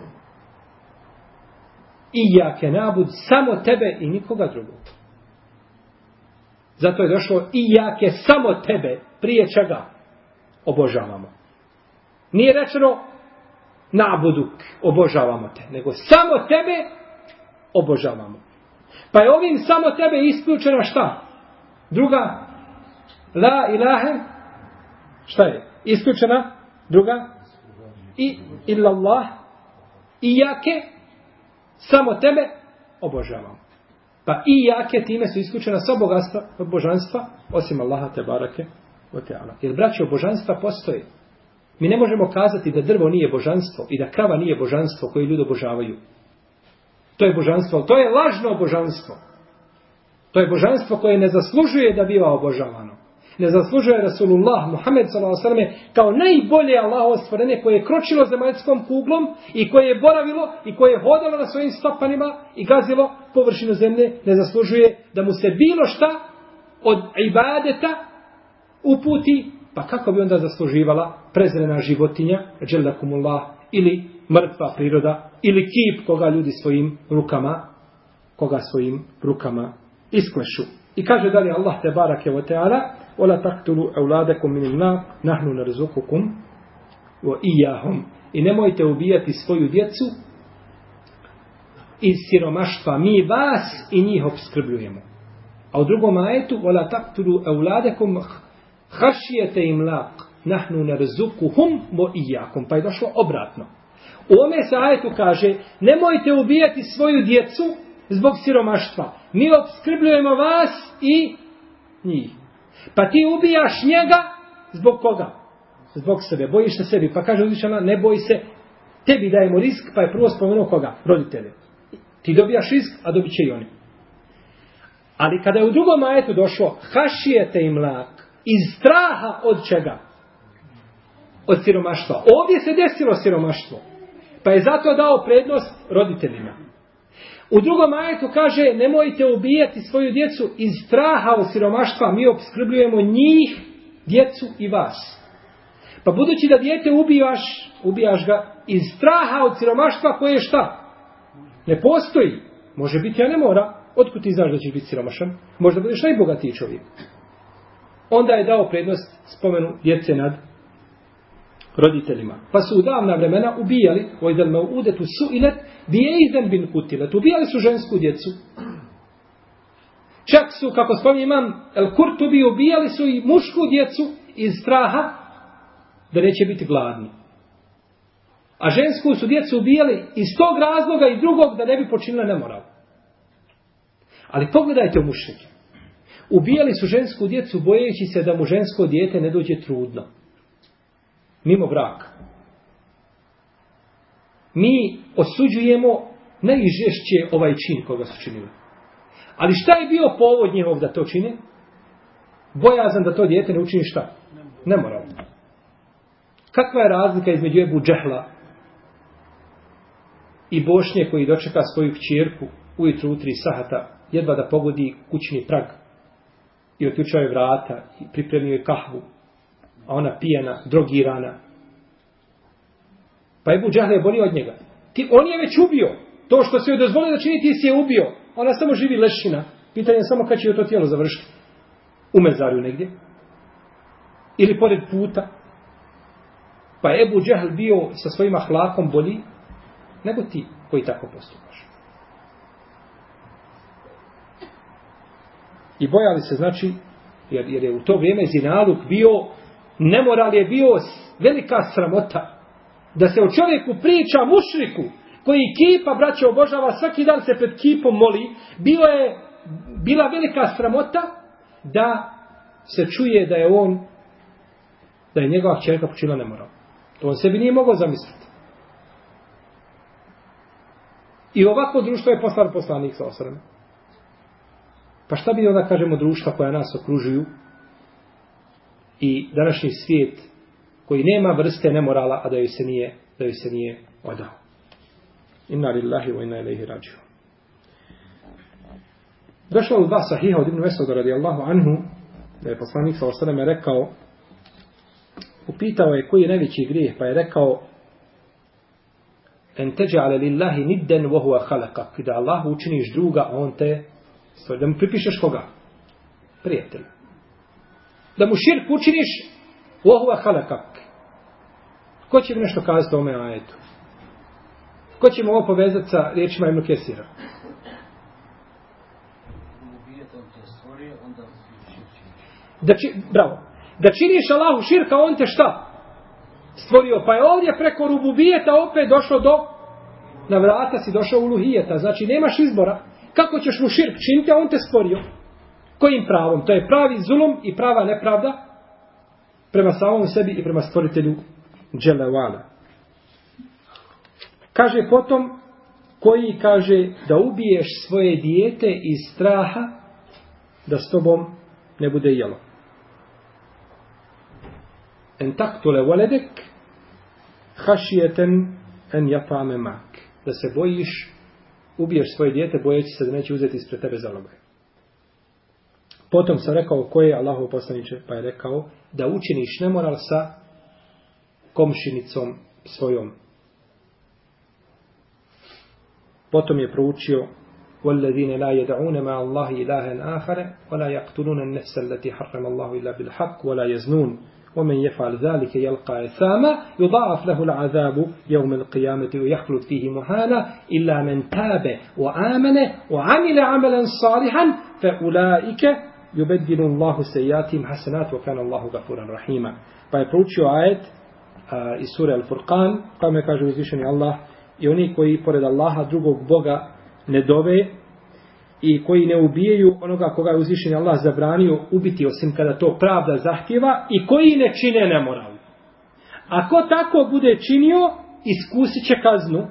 Iyake na'bud, samo tebe i nikoga drugog. Zato je došlo Iyake, samo tebe, prije čega obožavamo. Nije rečeno na'buduk, obožavamo te, nego samo tebe obožavamo. Pa je ovim samo tebe isključena šta? Druga, la ilahe Šta je? Isključena. Druga. I illallah. Ijake. Samo tebe obožavam. Pa ijake time su isključena sva bogatstva od božanstva, osim Allaha te barake o teala. Jer braćo, božanstva postoje. Mi ne možemo kazati da drvo nije božanstvo i da krava nije božanstvo koje ljudi obožavaju. To je božanstvo, to je lažno božanstvo. To je božanstvo koje ne zaslužuje da biva obožavano. Ne zaslužuje Rasulullah Muhammed sallallahu alejhi ve sellem kao najbolje Allahovo stvorenje koje je kročilo zemaljskom kuglom i koje je boravilo i koje je hodalo na svojim stopanima i gazilo površinu zemlje, ne zaslužuje da mu se bilo šta od ibadeta uputi, pa kako bi onda zasluživala prezrena životinja, dželakumullah, ili mrtva priroda, ili kip koga ljudi svojim rukama, koga svojim rukama isklešu. I kaže dalje Allah te barake wa ta'ala: "Wala taqtulu auladakum min imlaq, nahnu narzuqukum wa iyyahum." I nemojte ubijati svoju djecu iz siromaštva, mi vas i njih opskrbljujemo. A u drugom ajetu: "Wala taqtulu auladakum khashyata imlaq, nahnu narzuquhum wa iyyakum." Pa je došlo obratno. U ome se ajetu kaže: nemojte ubijati svoju djecu zbog siromaštva. Mi opskrbljujemo vas i njih. Pa ti ubijaš njega zbog koga? Zbog sebe. Bojiš se sebi. Pa kaže uzvišena: ne boj se, tebi dajemo rizik. Pa je prvo spomenuo koga? Roditelje. Ti dobijaš rizik, a dobit će i oni. Ali kada je u drugom ajetu došlo hašijete imlak, iz straha od čega? Od siromaštva. Ovdje se desilo siromaštvo. Pa je zato dao prednost roditeljima. U drugom ajetu kaže: nemojte ubijati svoju djecu iz straha od siromaštva, mi opskrbljujemo njih, djecu i vas. Pa budući da dijete ubijaš, ubijaš ga iz straha od siromaštva koje je šta? Ne postoji. Može biti, a ne mora. Otkud ti znaš da ćeš biti siromašan? Možda budeš najbogatiji čovjek. Onda je dao prednost spomenu djece nad roditeljima. Pa su u davna vremena ubijali, ojdel me udetu suilet, bijeizen bin kutilet. Ubijali su žensku djecu. Čak su, kako spominje imam El Kurtubi, ubijali su i mušku djecu iz straha da neće biti gladni. A žensku su djecu ubijali iz tog razloga i drugog da ne bi počinila nemoral. Ali pogledajte u mušrike. Ubijali su žensku djecu bojeći se da mu žensko dijete ne dođe trudno. Mimo braka. Mi osuđujemo najžešće ovaj čin koga su činili. Ali šta je bio povod njihov da to čine? Bojazan da to dijete ne učini šta? Nemoral. Kakva je razlika između Ebu Džehla i Bošnje koji dočeka svoju kćerku ujutru u tri sahata, jedva da pogodi kućni prag i otključao je vrata i pripremio je kahvu, a ona pijana, drogirana. Pa Ebu Džehl je bolio od njega. Ti, on je već ubio. To što se joj dozvolio da čini, ti si je ubio. Ona samo živi lešina. Pitanje je samo kad će joj to tijelo završiti. U mezarju negdje. Ili pored puta. Pa Ebu Džehl bio sa svojim ahlakom bolji nego ti koji tako postupaš. I bojali se, znači, jer, jer je u to vrijeme zinaluk bio, nemoral je bio velika sramota. Da se o čovjeku priča mušriku, koji kipa, braće, obožava, svaki dan se pred kipom moli, bilo je, bila velika sramota da se čuje da je on, da je njegova kćerka počinila nemoral. To on sebi nije mogao zamisliti. I ovako društvo je poslao poslanik sa osrame. Pa šta bi onda kažemo društva koja nas okružuju i današnji svijet koji nema vrste nemorala, a da joj se nije, da joj se nije odao. Inna lillahi wa inna ilaihi rađiun. Došlo u dva sahiha od Ibn Mesuda radijallahu anhu, da je poslanik sa osrame rekao, upitao je koji je najveći grijeh, pa je rekao: en teđa'ale lillahi nidden wa huwa khalaqak, i da Allahu učiniš druga, a on te stvori. Da mu pripišeš koga? Prijatelj. Da mu širk učiniš wa huwa khalaqak. Ko će mi nešto kazati o ome ajetu? Ko će mu ovo povezati sa riječima Ibn Kesira? Da će, bravo. Da činiš Allahu širka, on te šta? Stvorio. Pa je ovdje preko rububijeta opet došlo do, na vrata si došao u uluhijeta. Znači nemaš izbora. Kako ćeš mu širk činiti, a on te stvorio? Kojim pravom? To je pravi zulum i prava nepravda prema samom sebi i prema stvoritelju Dželle Vala. Kaže potom, koji kaže da ubiješ svoje dijete iz straha da s tobom ne bude jelo. En taktule waledek hašijeten en jatame mak. Da se bojiš, ubiješ svoje dijete bojeći se da neće uzeti ispred tebe zaloga. Potom sam rekao ko je Allahov poslaniče, pa je rekao da učiniš nemoral sa komšinicom svojom. Potom je proučio وَالَّذِينَ لَا يَدَعُونَ مَعَ اللَّهِ إِلَهًا آخَرَ وَلَا يَقْتُلُونَ النَّفْسَ الَّتِي حَرَّمَ اللَّهُ إِلَّا بِالْحَقِّ وَلَا يَزْنُونَ وَمَنْ يَفْعَلْ ذَلِكَ يَلْقَى أَثَامًا يُضَاعَفْ لَهُ الْعَذَابُ يَوْمَ الْقِيَامَةِ وَيَخْلُدْ فِيهِ مُهَانًا إِلَّا مَنْ تَابَ وَآمَنَ وَعَمِلَ عَمَلًا صَالِحًا فَأُولَئِكَ يُبَدِّلُ اللَّهُ سَيِّئَاتِهِمْ حَسَنَاتٍ وَكَانَ اللَّهُ غَفُورًا رَحِيمًا. Pa je proučio ajet iz sure Al-Furqan, kome kaže uzvišeni Allah: i oni koji pored Allaha drugog Boga ne dove i koji ne ubijaju onoga koga je uzvišeni Allah zabranio ubiti osim kada to pravda zahtjeva i koji ne čine nemoral. Ako tako bude činio, iskusit će kaznu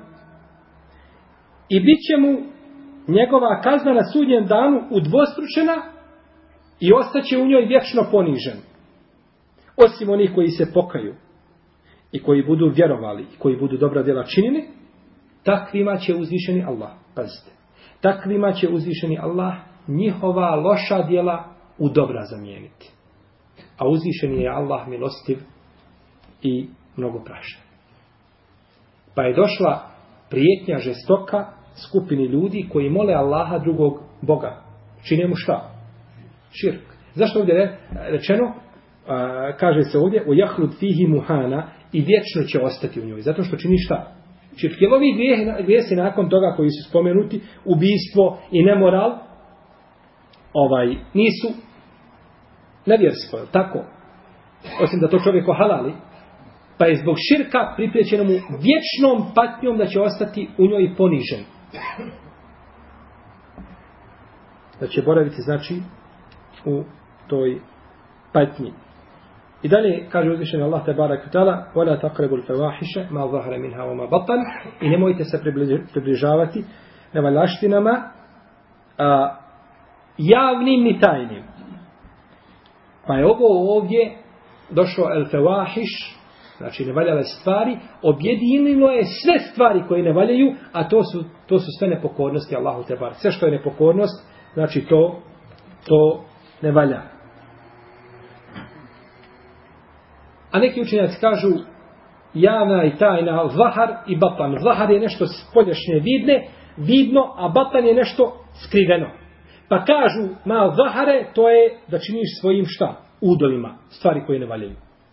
i bit će mu njegova kazna na sudnjem danu udvostručena i ostaće u njoj vječno ponižen. Osim onih koji se pokaju i koji budu vjerovali i koji budu dobra djela činili, takvima će uzvišeni Allah, pazite, takvima će uzvišeni Allah njihova loša djela u dobra zamijeniti. A uzvišeni je Allah milostiv i mnogo prašan. Pa je došla prijetnja žestoka skupini ljudi koji mole Allaha drugog Boga. Čine mu šta? Širk. Zašto ovdje je rečeno? A, kaže se ovdje u jahlud fihi muhana i vječno će ostati u njoj. Zato što čini šta? Širk. Jer ovi grijesi nakon toga koji su spomenuti, ubijstvo i nemoral, ovaj, nisu nevjerstvo, tako? Osim da to čovjek ohalali, pa je zbog širka pripriječeno mu vječnom patnjom da će ostati u njoj ponižen. Da će boraviti, znači, u toj patnji. I dalje kaže uzvišeni Allah tebarak ve taala: "Wala taqrabul fawahisha ma zahara minha wa ma batan." I nemojte se približavati nevaljaštinama a, javnim ni tajnim. Pa je ovo ovdje došlo el fawahish, znači nevaljale stvari, objedinilo je sve stvari koje ne valjaju, a to su, to su sve nepokornosti Allahu tebarak. Sve što je nepokornost, znači to, to ne valja. A neki učenjaci kažu javna i tajna, zahar i batan. Zahar je nešto spoljašnje vidne, vidno, a batan je nešto skriveno. Pa kažu, ma zahare, to je da činiš svojim šta? Udovima, stvari koje ne valjaju.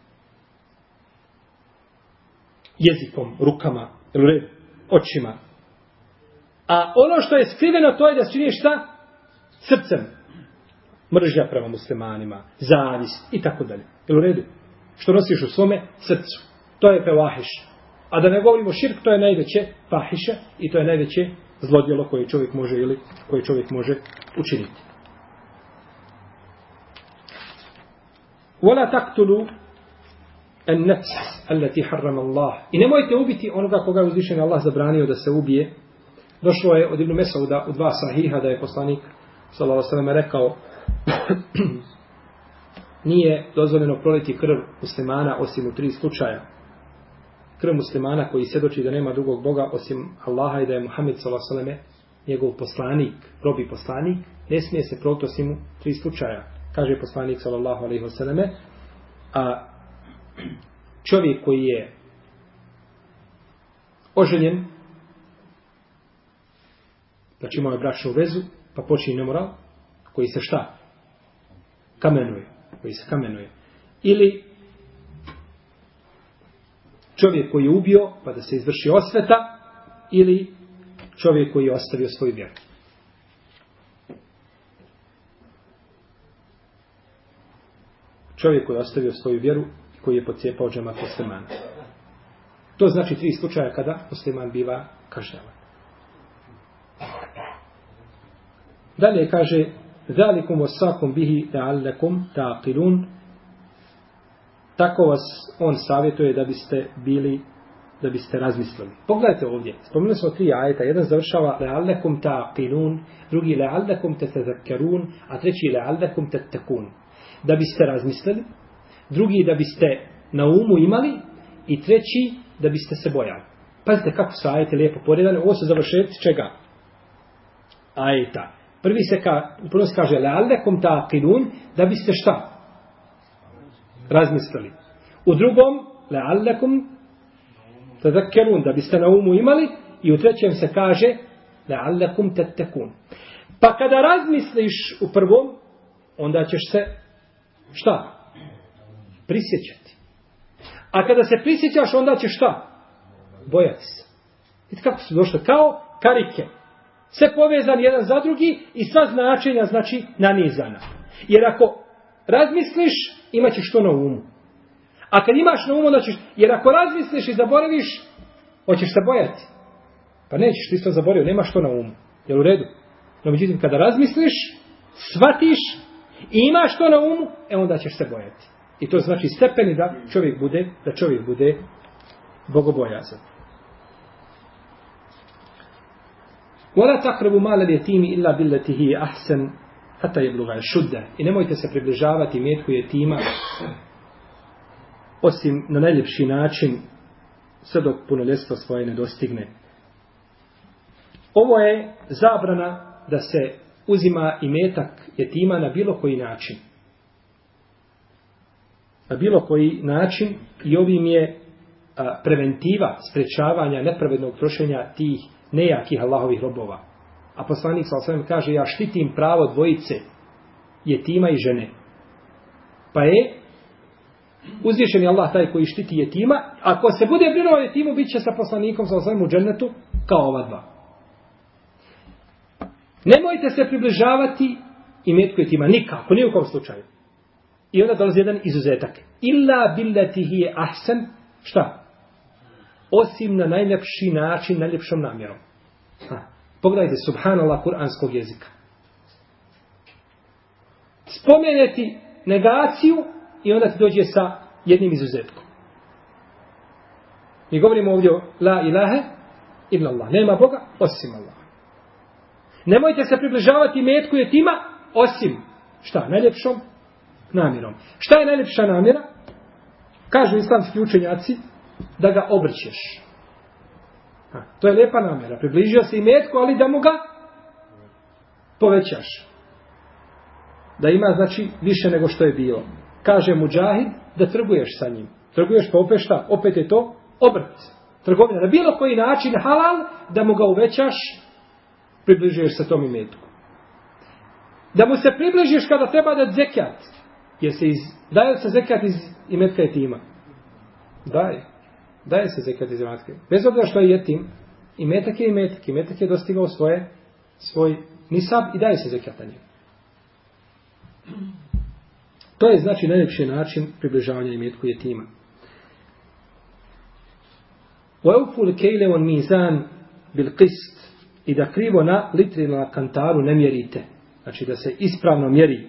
Jezikom, rukama, očima. A ono što je skriveno, to je da činiš šta? Srcem. Mržnja prema muslimanima, zavist i tako dalje. Jel u redu? Što nosiš u svome srcu. To je fawahiš. A da ne govorimo širk, to je najveće fahiše i to je najveće zlodjelo koje čovjek može ili koje čovjek može učiniti. Wala taqtulu an-nafs allati harrama Allah. I nemojte ubiti onoga koga je uzvišeni Allah zabranio da se ubije. Došlo je od Ibn Mesauda u dva sahiha da je poslanik sallallahu alejhi ve sellem rekao: nije dozvoljeno proliti krv muslimana osim u tri slučaja. Krv muslimana koji svjedoči da nema drugog Boga osim Allaha i da je Muhammed sallallahu alejhi ve sellem njegov poslanik, robi poslanik, ne smije se proliti osim u tri slučaja. Kaže poslanik sallallahu alejhi ve sellem, a čovjek koji je oženjen, znači imao je bračnu vezu, pa počinje nemoral, koji se šta? Kamenuje. koji se kamenuje. Ili čovjek koji je ubio, pa da se izvrši osveta, ili čovjek koji je ostavio svoju vjeru. čovjek koji je ostavio svoju vjeru i koji je pocijepao džemat muslimana. To znači tri slučaja kada musliman biva kažnjavan. Dalje kaže zalikum wasakum bihi la'allakum ta'qilun. Tako vas on savjetuje da biste bili, da biste razmislili. Pogledajte ovdje. Spomenuli smo tri ajeta. Jedan završava la'allakum ta'qilun, drugi la'allakum tatazakkarun, a treći la'allakum tattakun. Da biste razmislili, drugi da biste na umu imali i treći da biste se bojali. Pazite kako su ajete lijepo poredane. Ovo su završetci čega? Ajeta. Prvi se, ka, prvo se kaže la'allakum ta'qilun, da biste šta? Razmislili. U drugom la'allakum tadhakkarun, da biste na umu imali, i u trećem se kaže la'allakum tattakun. Pa kada razmisliš u prvom, onda ćeš se šta? Prisjećati. A kada se prisjećaš, onda ćeš šta? Bojati se. Vidite kako su došle? Kao karike. Sve povezani jedan za drugi i sva značenja znači nanizana. Jer ako razmisliš, imat ćeš to na umu. A kad imaš na umu, onda ćeš... Jer ako razmisliš i zaboraviš, hoćeš se bojati. Pa nećeš, ti to zaboravio, nemaš to na umu. Jel u redu? No međutim, kada razmisliš, shvatiš i imaš to na umu, e onda ćeš se bojati. I to znači stepeni da čovjek bude, da čovjek bude bogobojazan. وَلَا تَقْرَبُوا مَالَ الْيَتِيمِ إِلَّا بِالَّتِي هِيَ أَحْسَنُ حَتَّى يَبْلُغَ أَشُدَّهُ. I nemojte se približavati imetku jetima osim na najljepši način sve dok punoljetstvo svoje ne dostigne. Ovo je zabrana da se uzima imetak jetima na bilo koji način. Na bilo koji način i ovim je a, preventiva sprečavanja nepravednog trošenja tih nejakih Allahovih robova. A poslanik sallallahu alejhi ve sellem kaže ja štitim pravo dvojice jetima i žene. Pa je uzvišeni Allah taj koji štiti jetima, ako se bude brinuo jetimu, bit će sa poslanikom sallallahu alejhi ve sellem u džennetu kao ova dva. Nemojte se približavati imetku jetima, nikako, ni u kom slučaju. I onda dolazi jedan izuzetak. Illa billati hiya ahsan, šta? Osim na najljepši način, najljepšom namjerom. Ha. Pogledajte, subhanallah, kuranskog jezika. Spomeneti negaciju i onda ti dođe sa jednim izuzetkom. Mi govorimo ovdje o la ilahe illa Allah. Nema Boga osim Allah. Nemojte se približavati imetku jetima osim, šta, najljepšom namjerom. Šta je najljepša namjera? Kažu islamski učenjaci da ga obrćeš. Ha, to je lijepa namjera. Približio se imetku, ali da mu ga povećaš. Da ima, znači, više nego što je bilo. Kaže Mudžahid da trguješ sa njim. Trguješ pa opet šta? Opet je to obrt. Trgovina. Na bilo koji način halal da mu ga uvećaš, približuješ se tom imetku. Da mu se približiš kada treba dati zekat. Jer se iz, daje se zekat iz imetka jetima. Daje. Daje se zekat iz imetka. Bez obzira što je jetim, imetak je imetak. Imetak je dostigao svoje, svoj nisab i daje se zekat na njim. To je znači najljepši način približavanja imetku jetima. وَاُفُوا الْكَيْلَ وَالْمِيزَانِ بِالْقِسْتِ. I da krivo na litri na kantaru ne mjerite. Znači da se ispravno mjeri.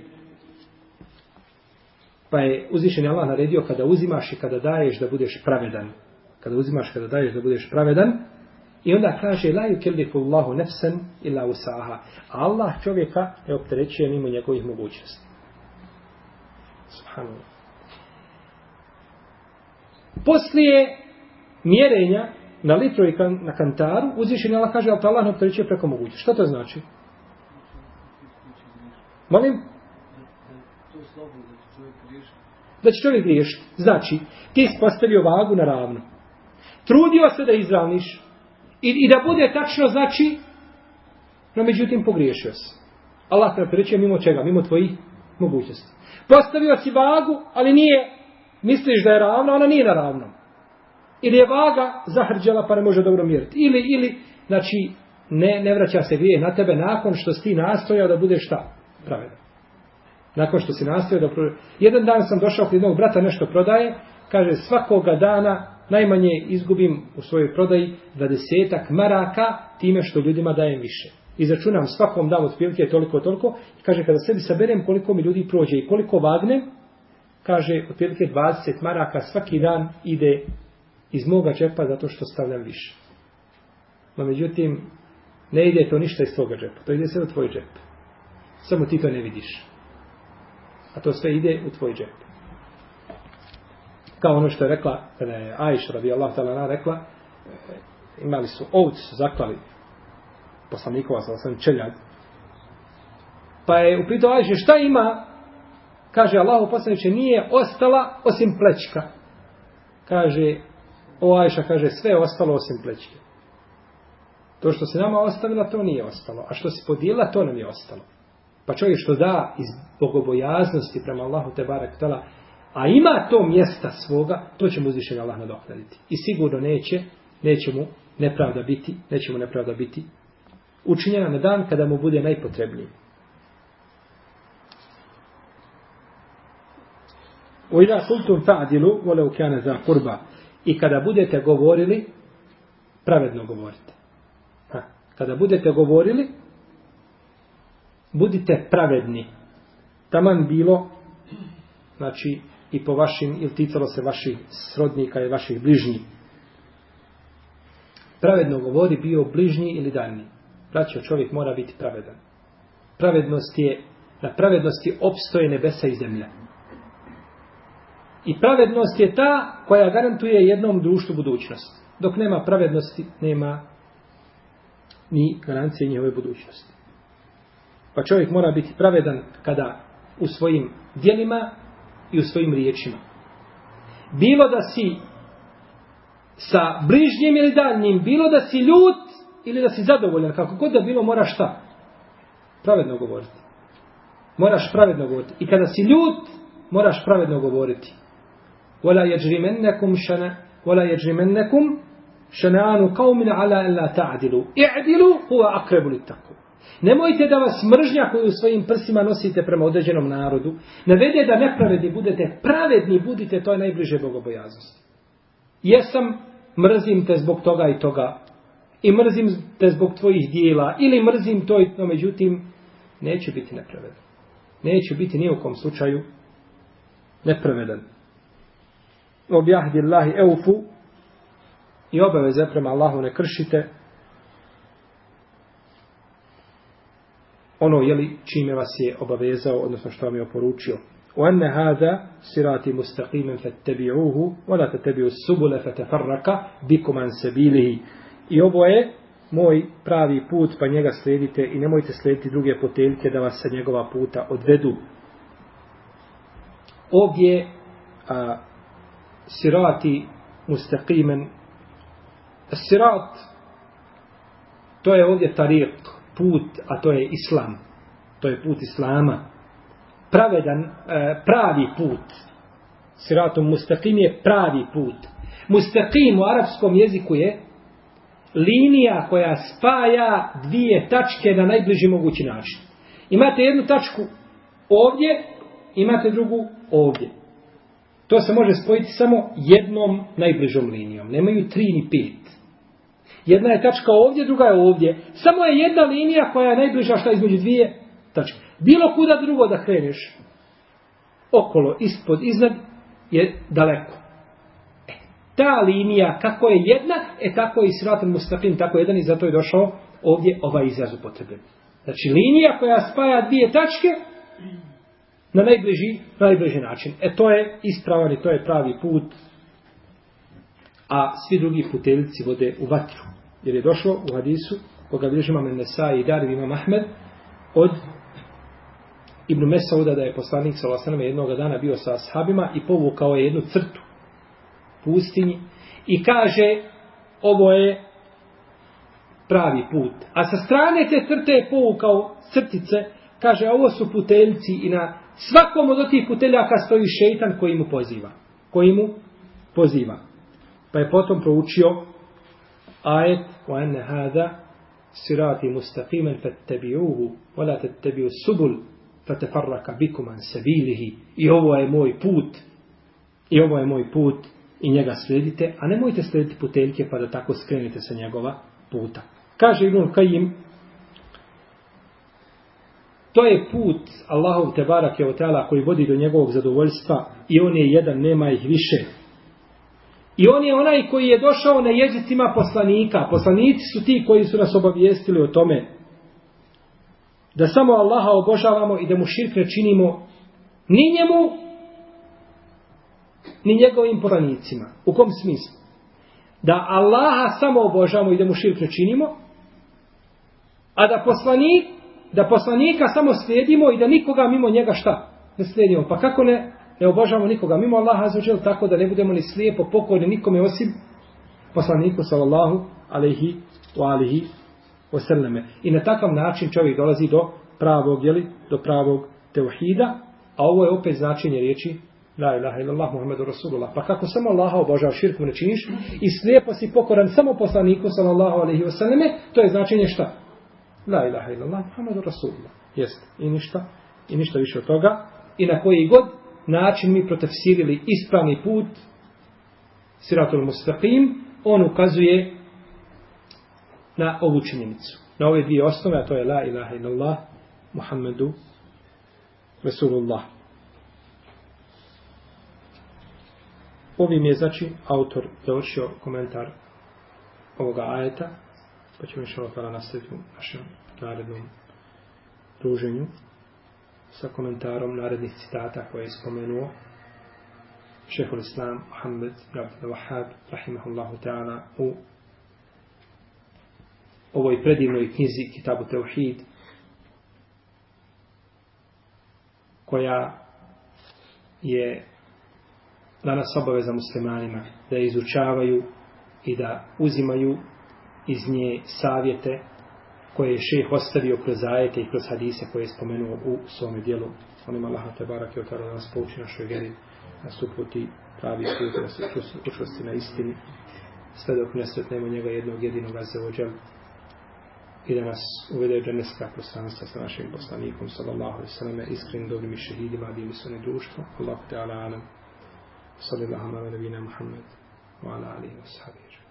Pa je uzvišeni Allah naredio kada uzimaš i kada daješ da budeš pravedan. Kada uzimaš, kada daješ da budeš pravedan. I onda kaže la yukellifu Allahu nafsan illa wus'aha. A Allah čovjeka ne opterećuje mimo njegovih mogućnosti. Subhanallah. Poslije mjerenja na litru i kan, na kantaru, uzvišeni Allah kaže ali Allah ne opterećuje preko mogućnosti. Šta to znači? Molim? Da će čovjek griješiti. Znači, ti si postavio vagu na ravno. Trudio se da izravniš. I, i da bude tačno, znači, no međutim pogriješio se. Allah te opterećuje mimo čega? Mimo tvojih mogućnosti. Postavio si vagu, ali nije, misliš da je ravno, ona nije na ravnom. Ili je vaga zahrđala pa ne može dobro mjeriti. Ili, ili, znači, ne, ne vraća se grijeh na tebe nakon što si ti nastojao da budeš šta? Pravedan. Nakon što si nastavio da prodaje. Jedan dan sam došao kod jednog brata nešto prodaje, kaže svakoga dana najmanje izgubim u svojoj prodaji dvadesetak maraka time što ljudima dajem više. Izračunam svakom dam otprilike toliko toliko i kaže kada sebi saberem koliko mi ljudi prođe i koliko vagnem, kaže otprilike dvadeset maraka svaki dan ide iz moga džepa zato što stavljam više. No međutim ne ide to ništa iz tvoga džepa, to ide sve u tvoj džep. Samo ti to ne vidiš. A to sve ide u tvoj džep. Kao ono što je rekla, kada je Ajša radijallahu ta'ala rekla, imali su ovcu, zaklali poslanikova sa osam čeljad. Pa je upitao Ajše šta ima? Kaže Allahu poslaniče nije ostala osim plećka. Kaže, o Ajša kaže sve je ostalo osim plećke. To što se nama ostavila to nije ostalo. A što se podijela to nam je ostalo. Pa čovjek što da iz bogobojaznosti prema Allahu te barek tala, a ima to mjesta svoga, to će mu uzvišeni Allah nadoknaditi. I sigurno neće, neće mu nepravda biti, neće mu nepravda biti učinjena na dan kada mu bude najpotrebniji. وَإِذَا قُلْتُمْ فَعْدِلُوا وَلَوْ كَانَ ذَا قُرْبَى. I kada budete govorili, pravedno govorite. Ha. Kada budete govorili, budite pravedni. Taman bilo, znači, i po vašim, ili ticalo se vaših srodnika i vaših bližnjih. Pravedno govori bio bližnji ili daljnji. Braćo, čovjek mora biti pravedan. Pravednost je, na pravednosti opstoje nebesa i zemlja. I pravednost je ta koja garantuje jednom društvu budućnost. Dok nema pravednosti, nema ni garancije njihove budućnosti. Pa čovjek mora biti pravedan kada u svojim djelima i u svojim riječima. Bilo da si sa bližnjim ili daljnjim, bilo da si ljut ili da si zadovoljan, kako god da bilo, moraš šta? Pravedno govoriti. Moraš pravedno govoriti. I kada si ljut, moraš pravedno govoriti. وَلَا يَجْرِمَنَّكُمْ شَنَ وَلَا يَجْرِمَنَّكُمْ شَنَانُ قَوْمٍ عَلَى أَنْ لَا تَعْدِلُوا اِعْدِلُوا هُوَ أَقْرَبُ لِلتَّقْوَى. Nemojte da vas mržnja koju u svojim prsima nosite prema određenom narodu navede da nepravedni budete, pravedni budite, to je najbliže bogobojaznosti. Jesam, mrzim te zbog toga i toga, i mrzim te zbog tvojih dijela, ili mrzim to i to, međutim, neće biti nepravedan. Neće biti ni u kom slučaju nepravedan. Objahdi Allahi eufu, i obaveze prema Allahu ne kršite, ono jeli čime vas je obavezao, odnosno što vam je oporučio. وَأَنَّ هَذَا صِرَاطِ مُسْتَقِيمًا فَاتَّبِعُوهُ وَلَا تَتَّبِعُوا السُّبُلَ فَتَفَرَّقَ بِكُمْ عَنْ سَبِيلِهِ. I ovo je moj pravi put, pa njega slijedite i nemojte slijediti druge poteljke da vas sa njegova puta odvedu. Ovdje a, sirati mustaqimen, sirat, to je ovdje tariq, put, a to je islam. To je put islama. Pravedan, pravi put. Siratum mustaqim je pravi put. Mustaqim u arapskom jeziku je linija koja spaja dvije tačke na najbliži mogući način. Imate jednu tačku ovdje, imate drugu ovdje. To se može spojiti samo jednom najbližom linijom. Nemaju tri ni pet. Jedna je tačka ovdje, druga je ovdje. Samo je jedna linija koja je najbliža šta između dvije tačke. Bilo kuda drugo da kreneš, okolo, ispod, iznad, je daleko. E, ta linija, kako je jedna, e tako je i siratul mustaqim, tako jedan, i zato je došao ovdje ovaj izraz upotrebljen. Znači, linija koja spaja dvije tačke na najbliži, najbliži način. E, to je ispravan i to je pravi put, a svi drugi puteljci vode u vatru. Jer je došlo u hadisu, koga bilježi imam Nesai i Darib imam Ahmed, od Ibn Mesauda, da je poslanik sallallahu alejhi ve sellem jednog dana bio sa ashabima i povukao je jednu crtu pustinji i kaže, ovo je pravi put. A sa strane te crte je povukao crtice, kaže, ovo su puteljci i na svakom od tih puteljaka stoji šejtan koji mu poziva. Koji mu poziva. Pa je potom proučio ajet وَأَنَّ هَذَا صِرَاطِ مُسْتَقِيمًا فَاتَّبِعُوهُ وَلَا تَتَّبِعُوا السُّبُلَ fatafarraka bikum an sabilihi, i ovo je moj put, i ovo je moj put, i njega slijedite, a nemojte slijediti puteljke pa da tako skrenete sa njegova puta. Kaže Ibnul Kajim, to je put Allahov tebarake ve taala koji vodi do njegovog zadovoljstva i on je jedan, nema ih više. I on je onaj koji je došao na jezicima poslanika. Poslanici su ti koji su nas obavijestili o tome da samo Allaha obožavamo i da mu širk ne činimo ni njemu, ni njegovim poslanicima. U kom smislu? Da Allaha samo obožavamo i da mu širk ne činimo, a da poslanik, da poslanika samo slijedimo i da nikoga mimo njega šta? Ne slijedimo. Pa kako ne, ne obožavamo nikoga mimo Allaha azza tako da ne budemo ni slijepo pokorni nikome osim poslaniku sallallahu alejhi ve alihi ve selleme. I na takav način čovjek dolazi do pravog, jeli, do pravog tevhida, a ovo je opet značenje riječi la ilaha illallah Muhammedur Rasulullah. Pa kako samo Allaha obožavaš, širk mu ne činiš i slijepo si pokoran samo poslaniku sallallahu alejhi ve selleme, to je značenje šta? La ilaha illallah Muhammedur Rasulullah. Jeste. I ništa, i ništa više od toga. I na koji god način mi protefsirili ispravni put, siratul mustaqim, on ukazuje na ovu činjenicu. Na ove dvije osnove, a to je la ilaha illallah Muhammedu Rasulullah. Ovim je, znači, autor završio komentar ovoga ajeta, pa ćemo inšallah ta'ala nastaviti u našem narednom druženju sa komentarom narednih citata koje je spomenuo šejhul Islam Muhammed ibn Abdul Wahhab rahimahullahu ta'ala u ovoj predivnoj knjizi Kitabu Tevhid, koja je danas obaveza muslimanima da je izučavaju i da uzimaju iz nje savjete koje je šejh ostavio kroz ajete i kroz hadise koje je spomenuo u svome dijelu. Molim Allaha te barake da nas pouči našoj vjeri, nas uputi pravi put, da se učvrsti na istini, sve dok ne sretnemo njega jednog jedinog azza i da nas uvede u dženevska prostranstva sa našim poslanikom sallallahu alejhi ve selleme, iskrenim dobrim i šehidima, divni su društvo. Allahu te ala alam. Sallallahu ala nabina Muhammed wa ala alihi wa sahbihi.